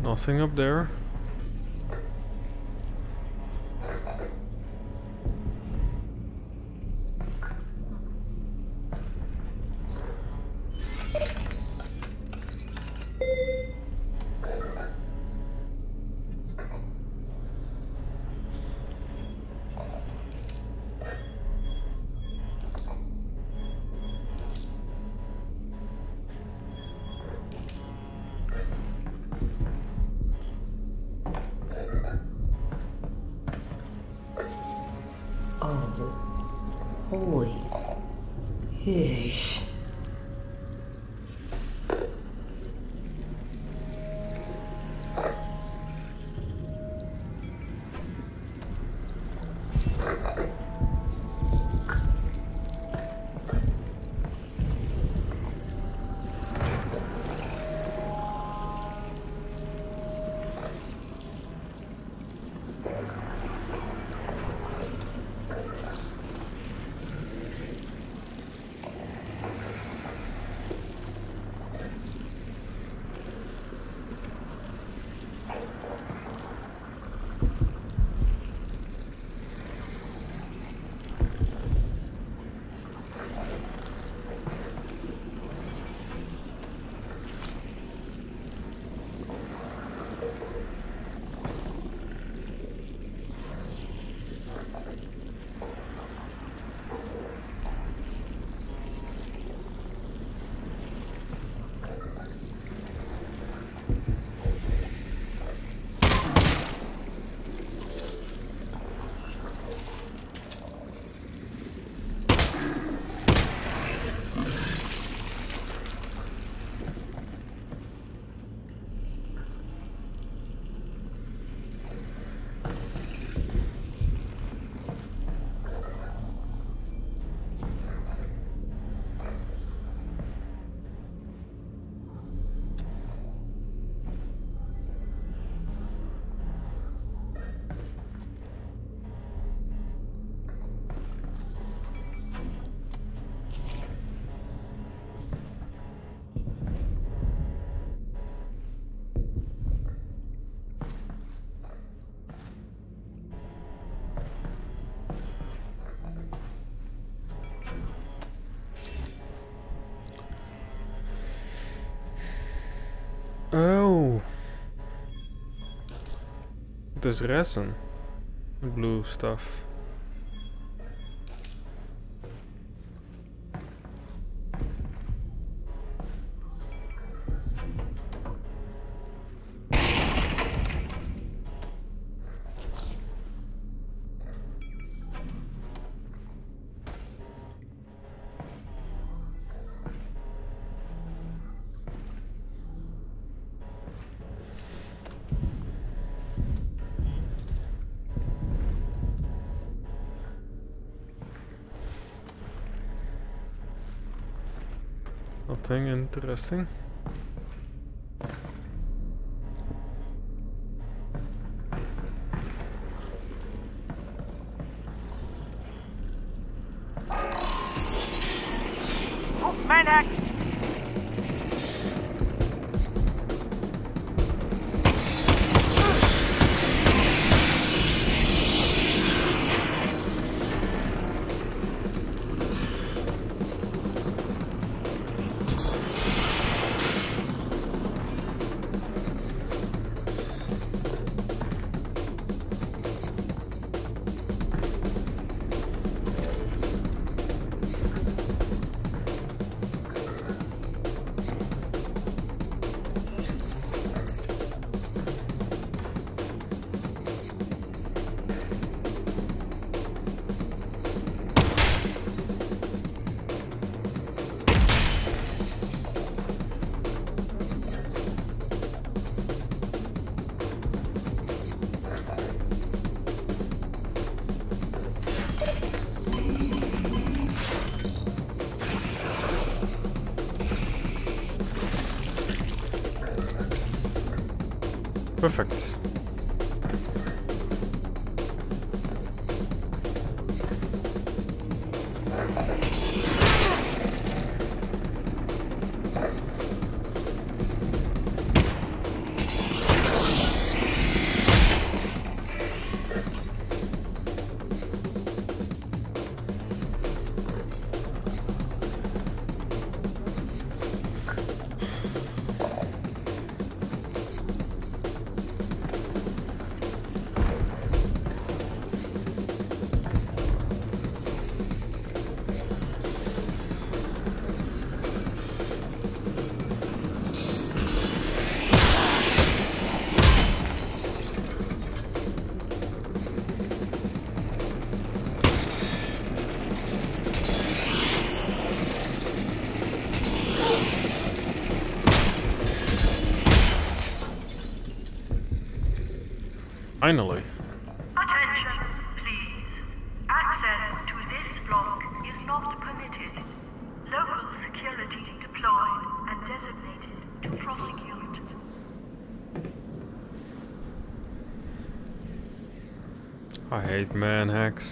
Nothing up there. Holy. Yeesh. Oh. This resin. The blue stuff. Nothing interesting. Oh, maniac! Perfect. Finally. Attention, please. Access to this block is not permitted. Local security deployed and designated to prosecute. I hate man hacks.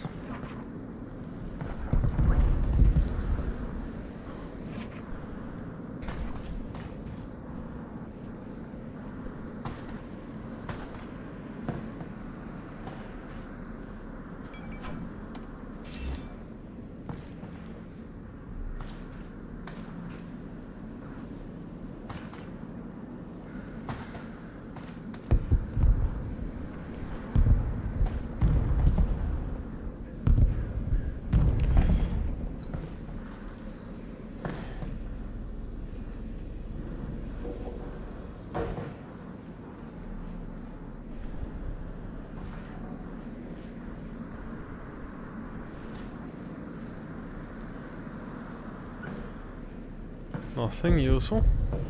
Nothing useful.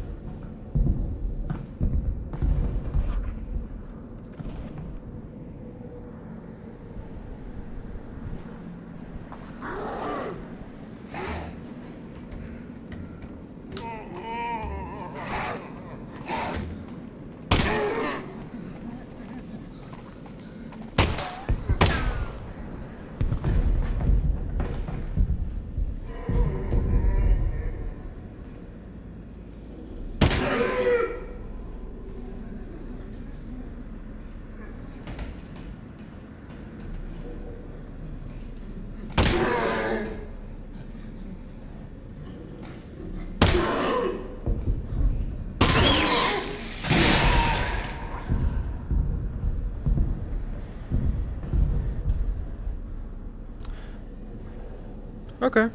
Okay.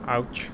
Ouch.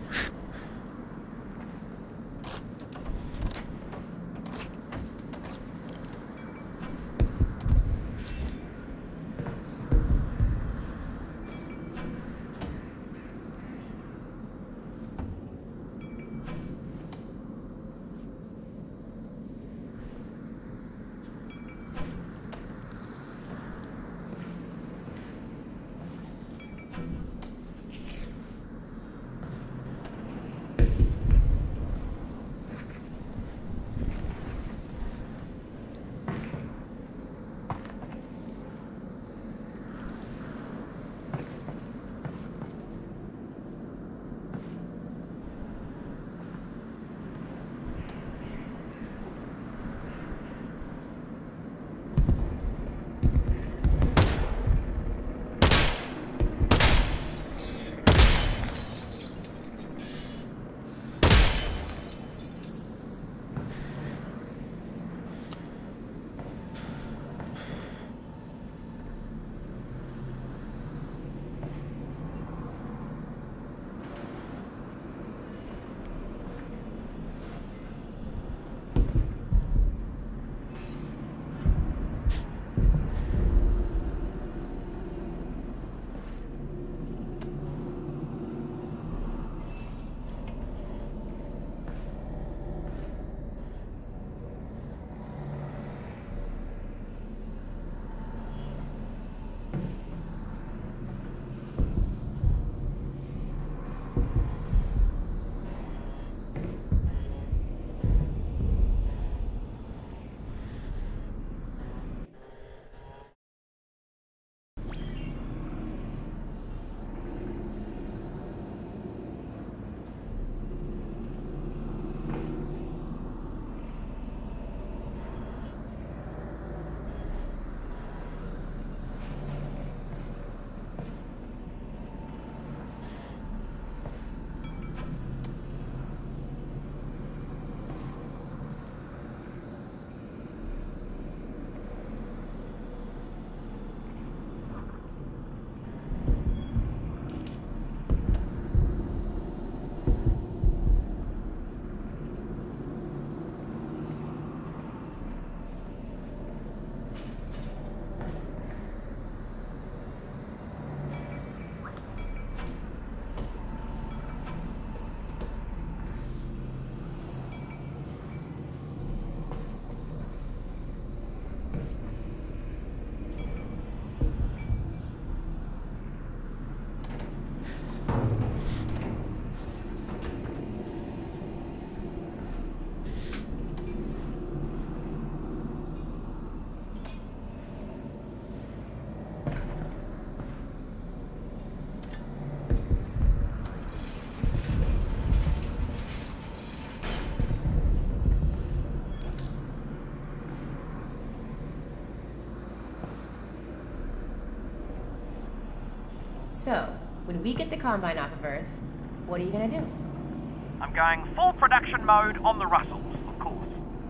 So, when we get the Combine off of Earth, what are you gonna do? I'm going full production mode on the Russells, of course.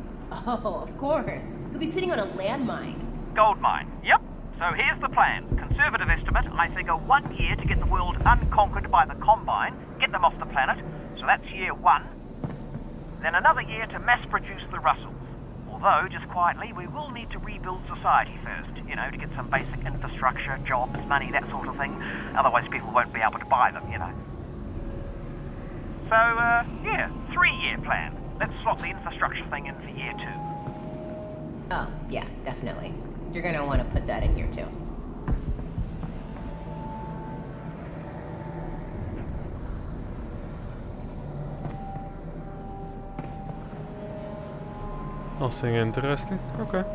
Oh, of course. You'll be sitting on a landmine. Gold mine, yep. So here's the plan. Conservative estimate, I figure one year to get the world unconquered by the Combine, get them off the planet, so that's year one. Then another year to mass produce the Russells. Although, just quietly, we will need to rebuild society first, you know, to get some basic infrastructure, jobs, money, that sort of thing. Otherwise people won't be able to buy them, you know. So, uh, yeah, three-year plan. Let's slot the infrastructure thing in for year two. Oh, yeah, definitely. You're gonna want to put that in here too. Nothing interesting. Okay.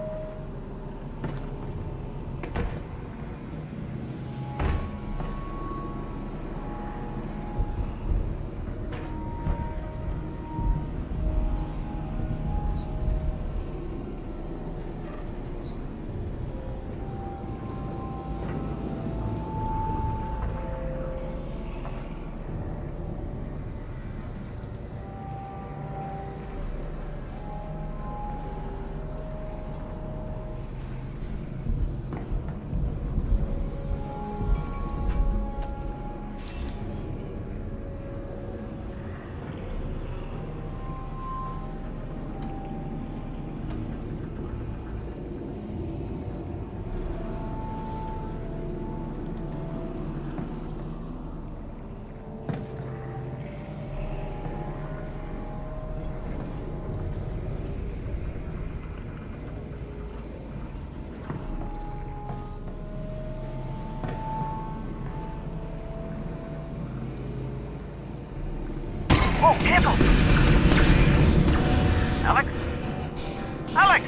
Whoa, careful! Alyx? Alyx!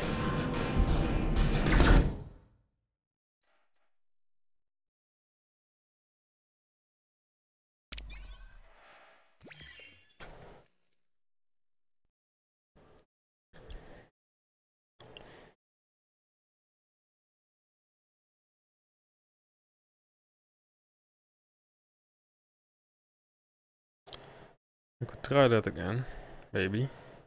I could try that again, maybe.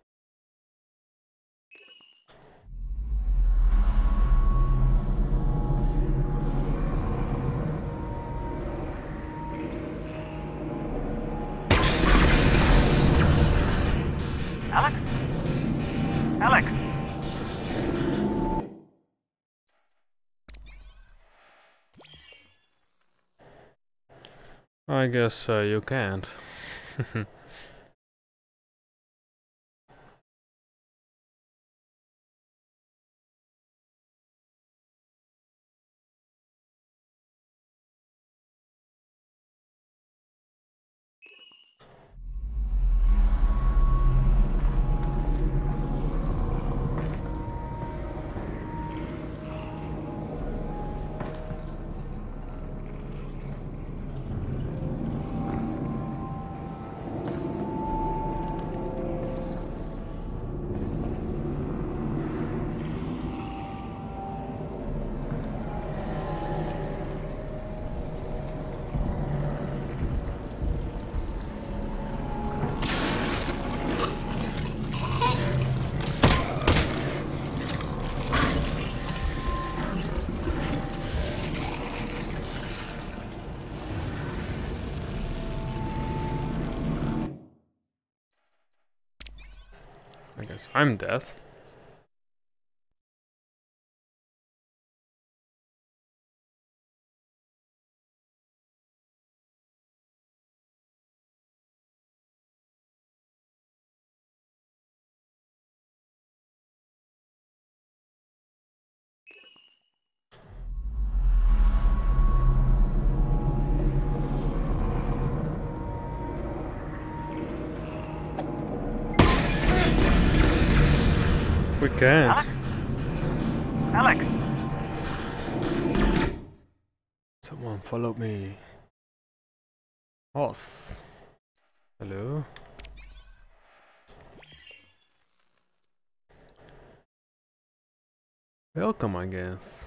Alyx? Alyx? I guess uh, you can't. I guess I'm death. We can't. Alyx? Someone follow me. Horse. Hello? Welcome, I guess.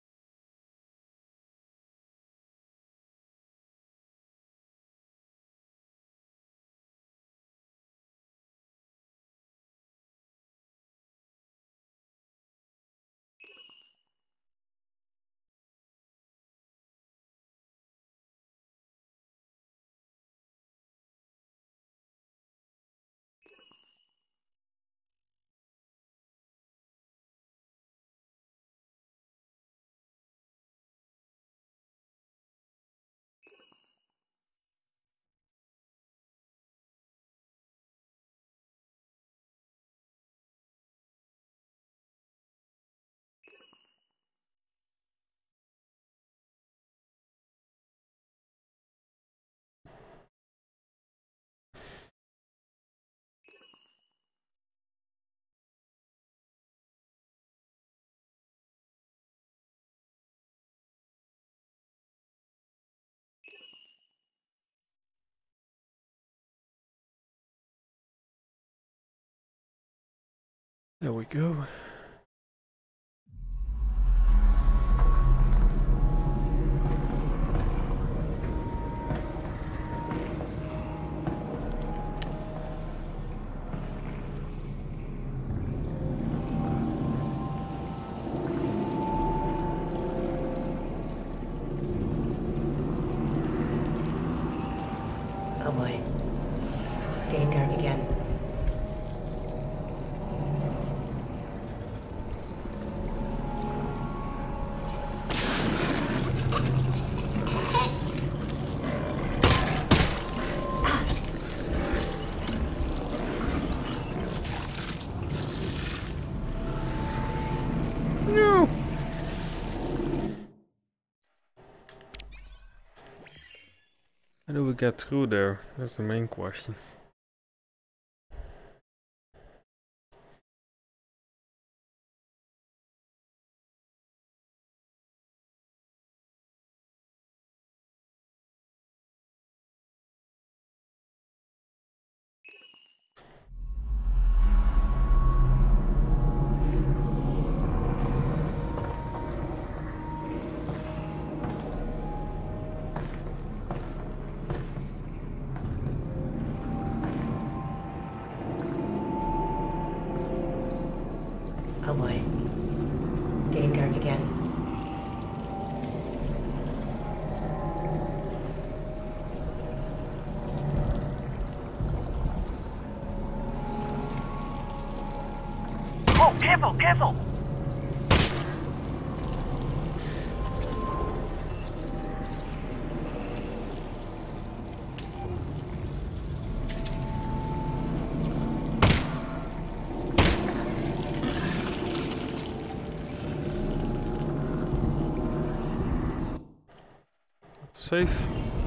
There we go. Oh boy. Getting dark again. No. How do we get through there? That's the main question. Careful, careful! Safe.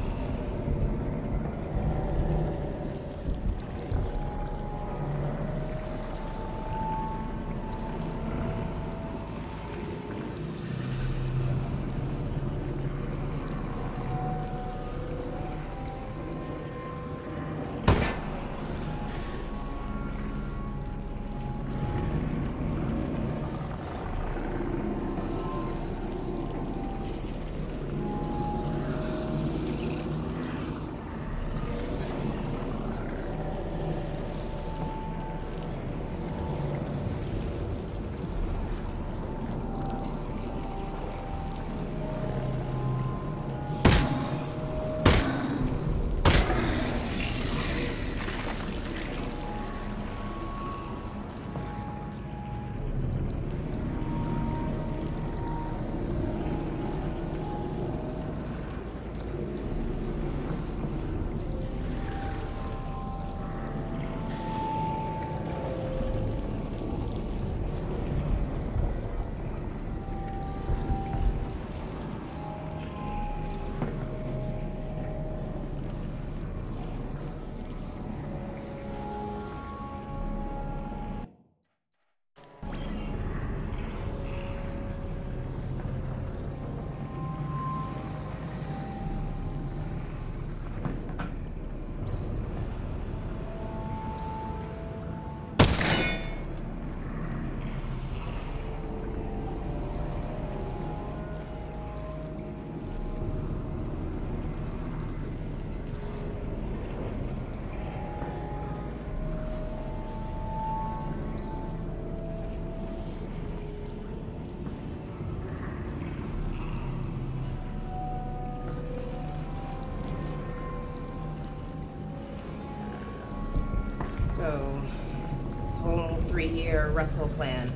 So, this whole three-year Russell plan.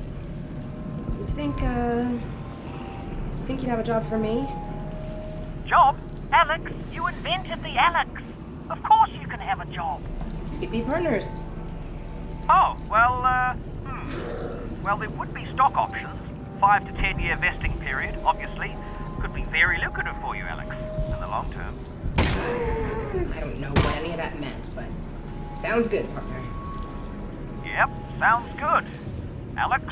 You think, uh... You think you'd have a job for me? Job? Alyx, you invented the Alyx. Of course you can have a job. We could be partners. Oh, well, uh, hmm. Well, there would be stock options. Five to ten year vesting period, obviously. Could be very lucrative for you, Alyx, in the long term. I don't know what any of that meant, but sounds good, partner. Yep, sounds good. Alyx?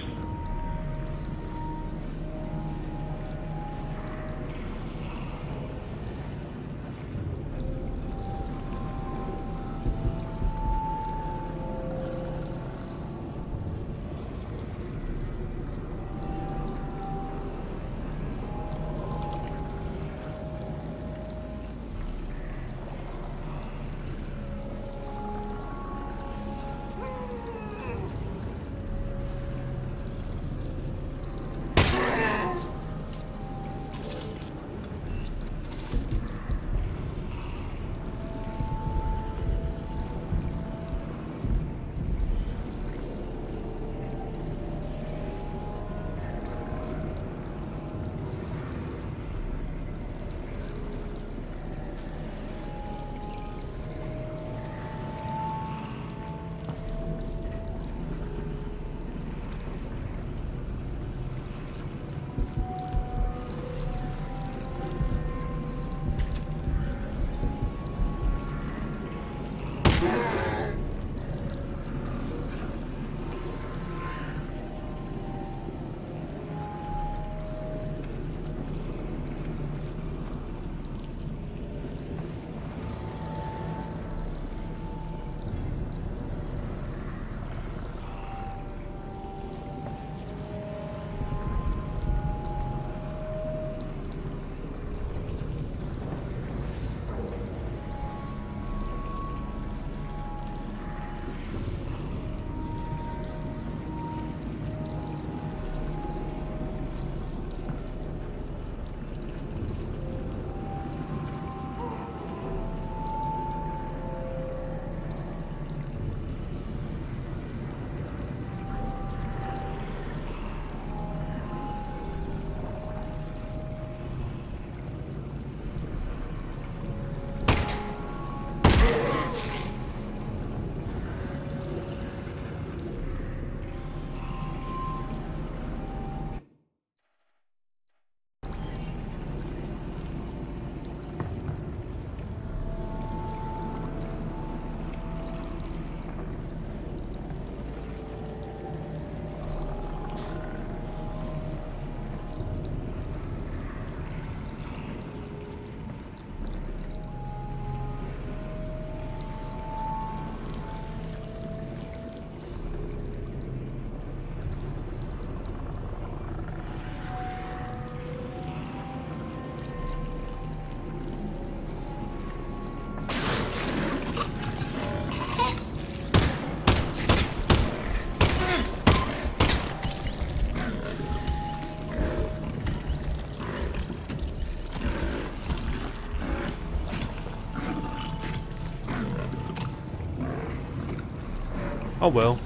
Oh well.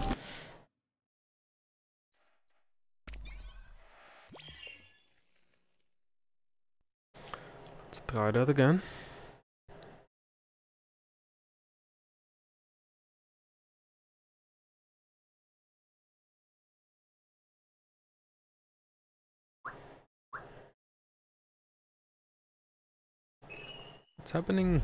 Let's try that again. What's happening?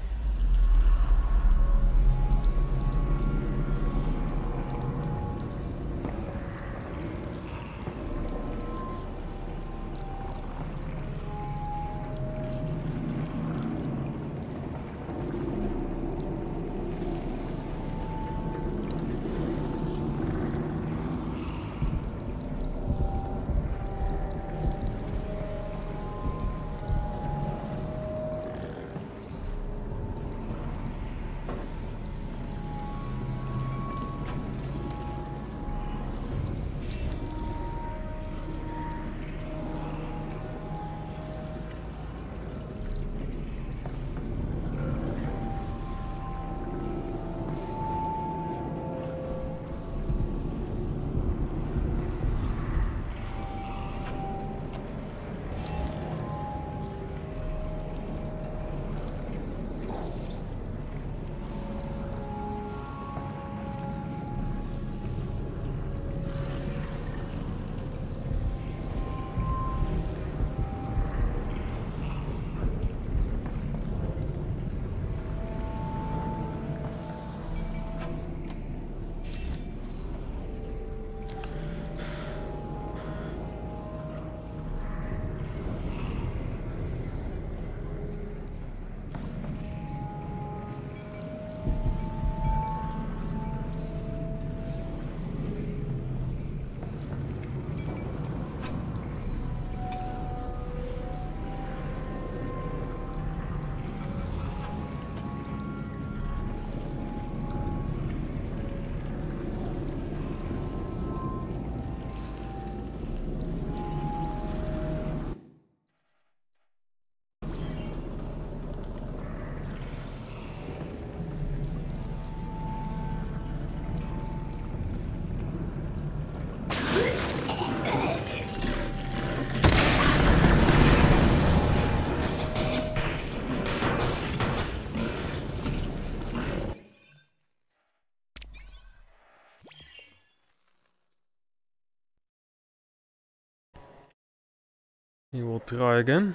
We will try again.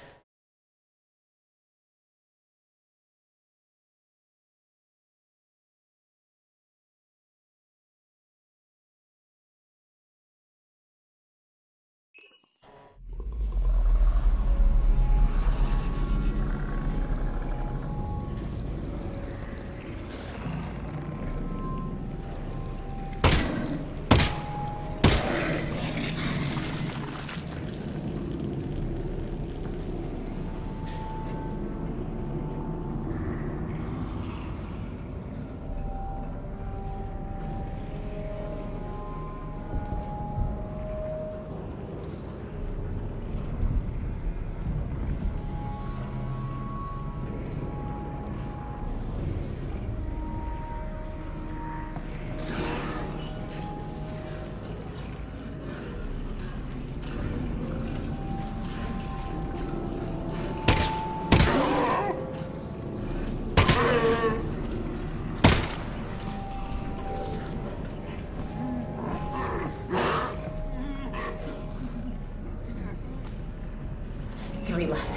Three left.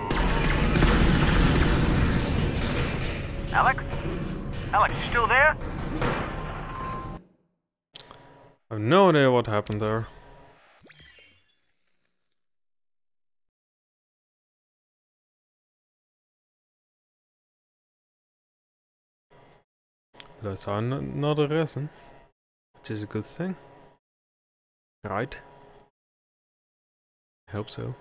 Alyx? Alyx, you still there? I have no idea what happened there. But I saw n another resin, which is a good thing. Right? I hope so.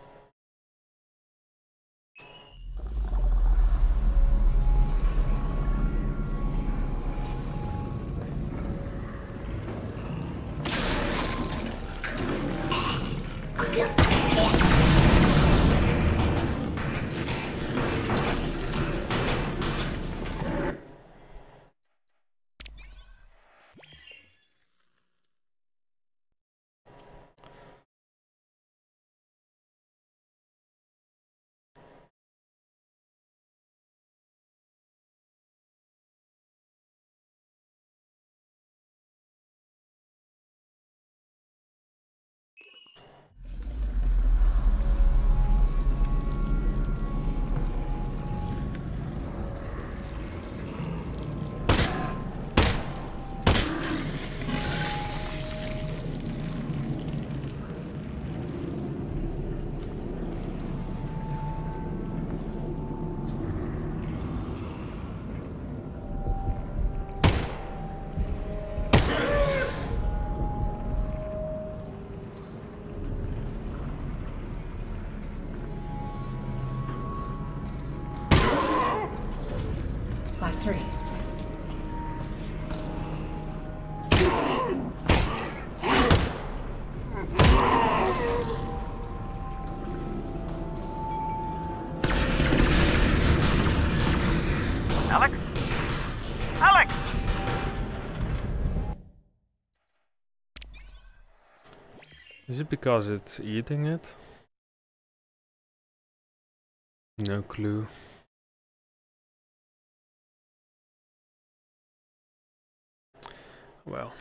Class three. Alyx? Alyx! Is it because it's eating it? No clue. Well.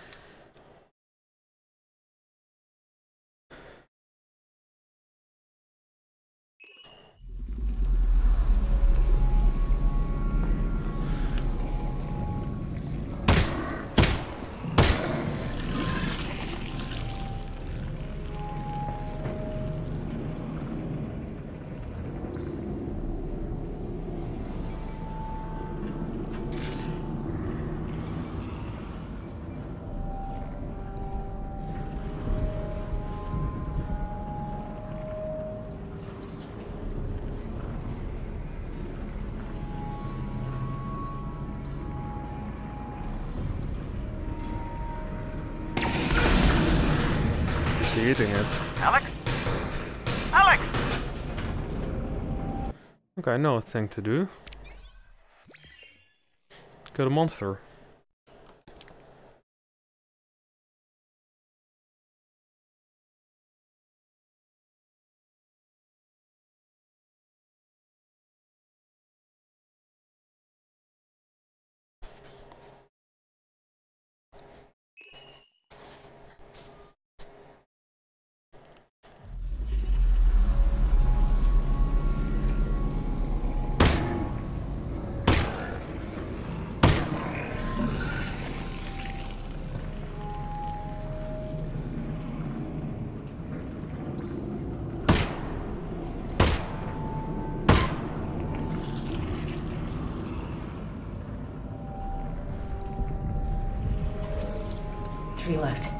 Eating it. Alyx? Alyx! Okay, I know a thing to do. Kill the monster. Three left.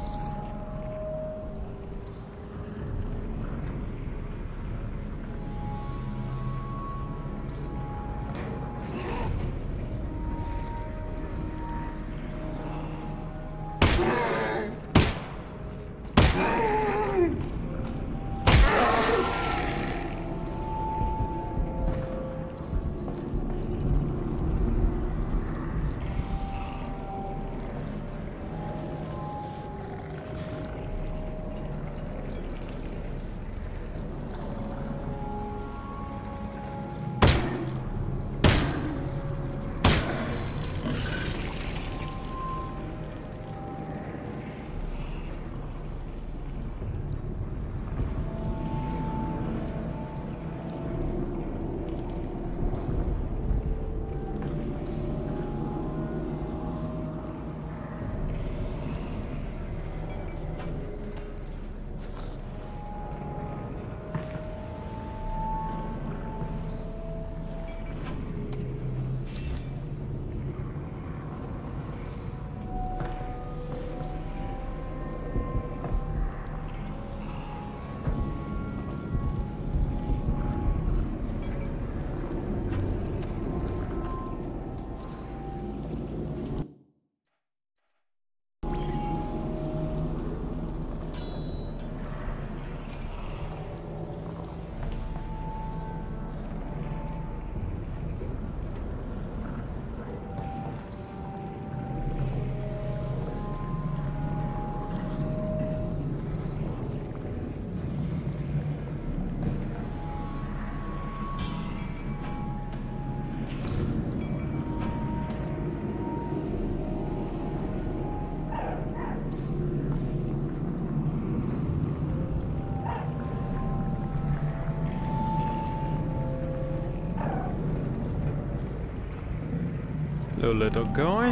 Hello, little guy.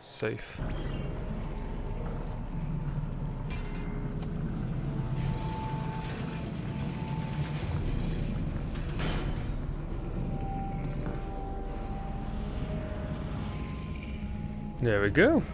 Safe. There we go.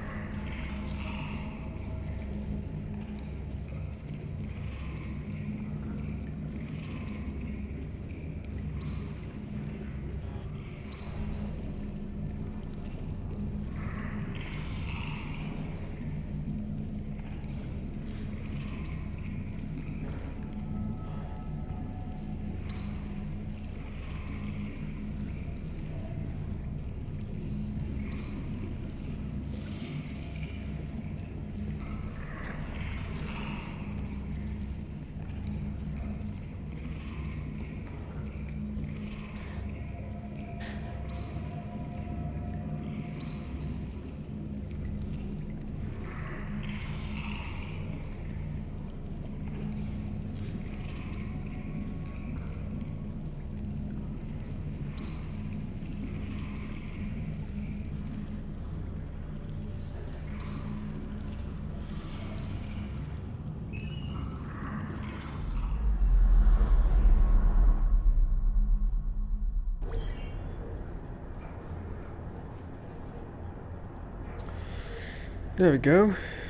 There we go.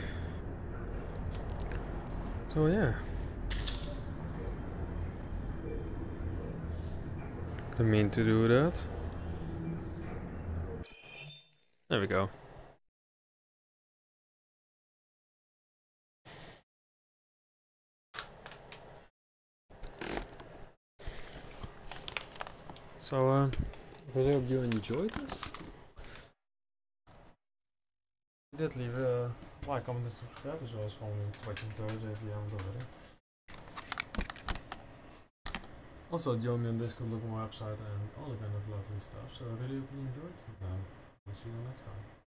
So yeah. Didn't mean to do that. There we go. So uh, I really hope you enjoyed this. Did leave a like, comment, and subscribe as well as follow me on Twitch and Thursday if you haven't already. Also join me on Discord, look at my website and all the kind of lovely stuff. So I really hope you enjoyed, and uh, we'll see you next time.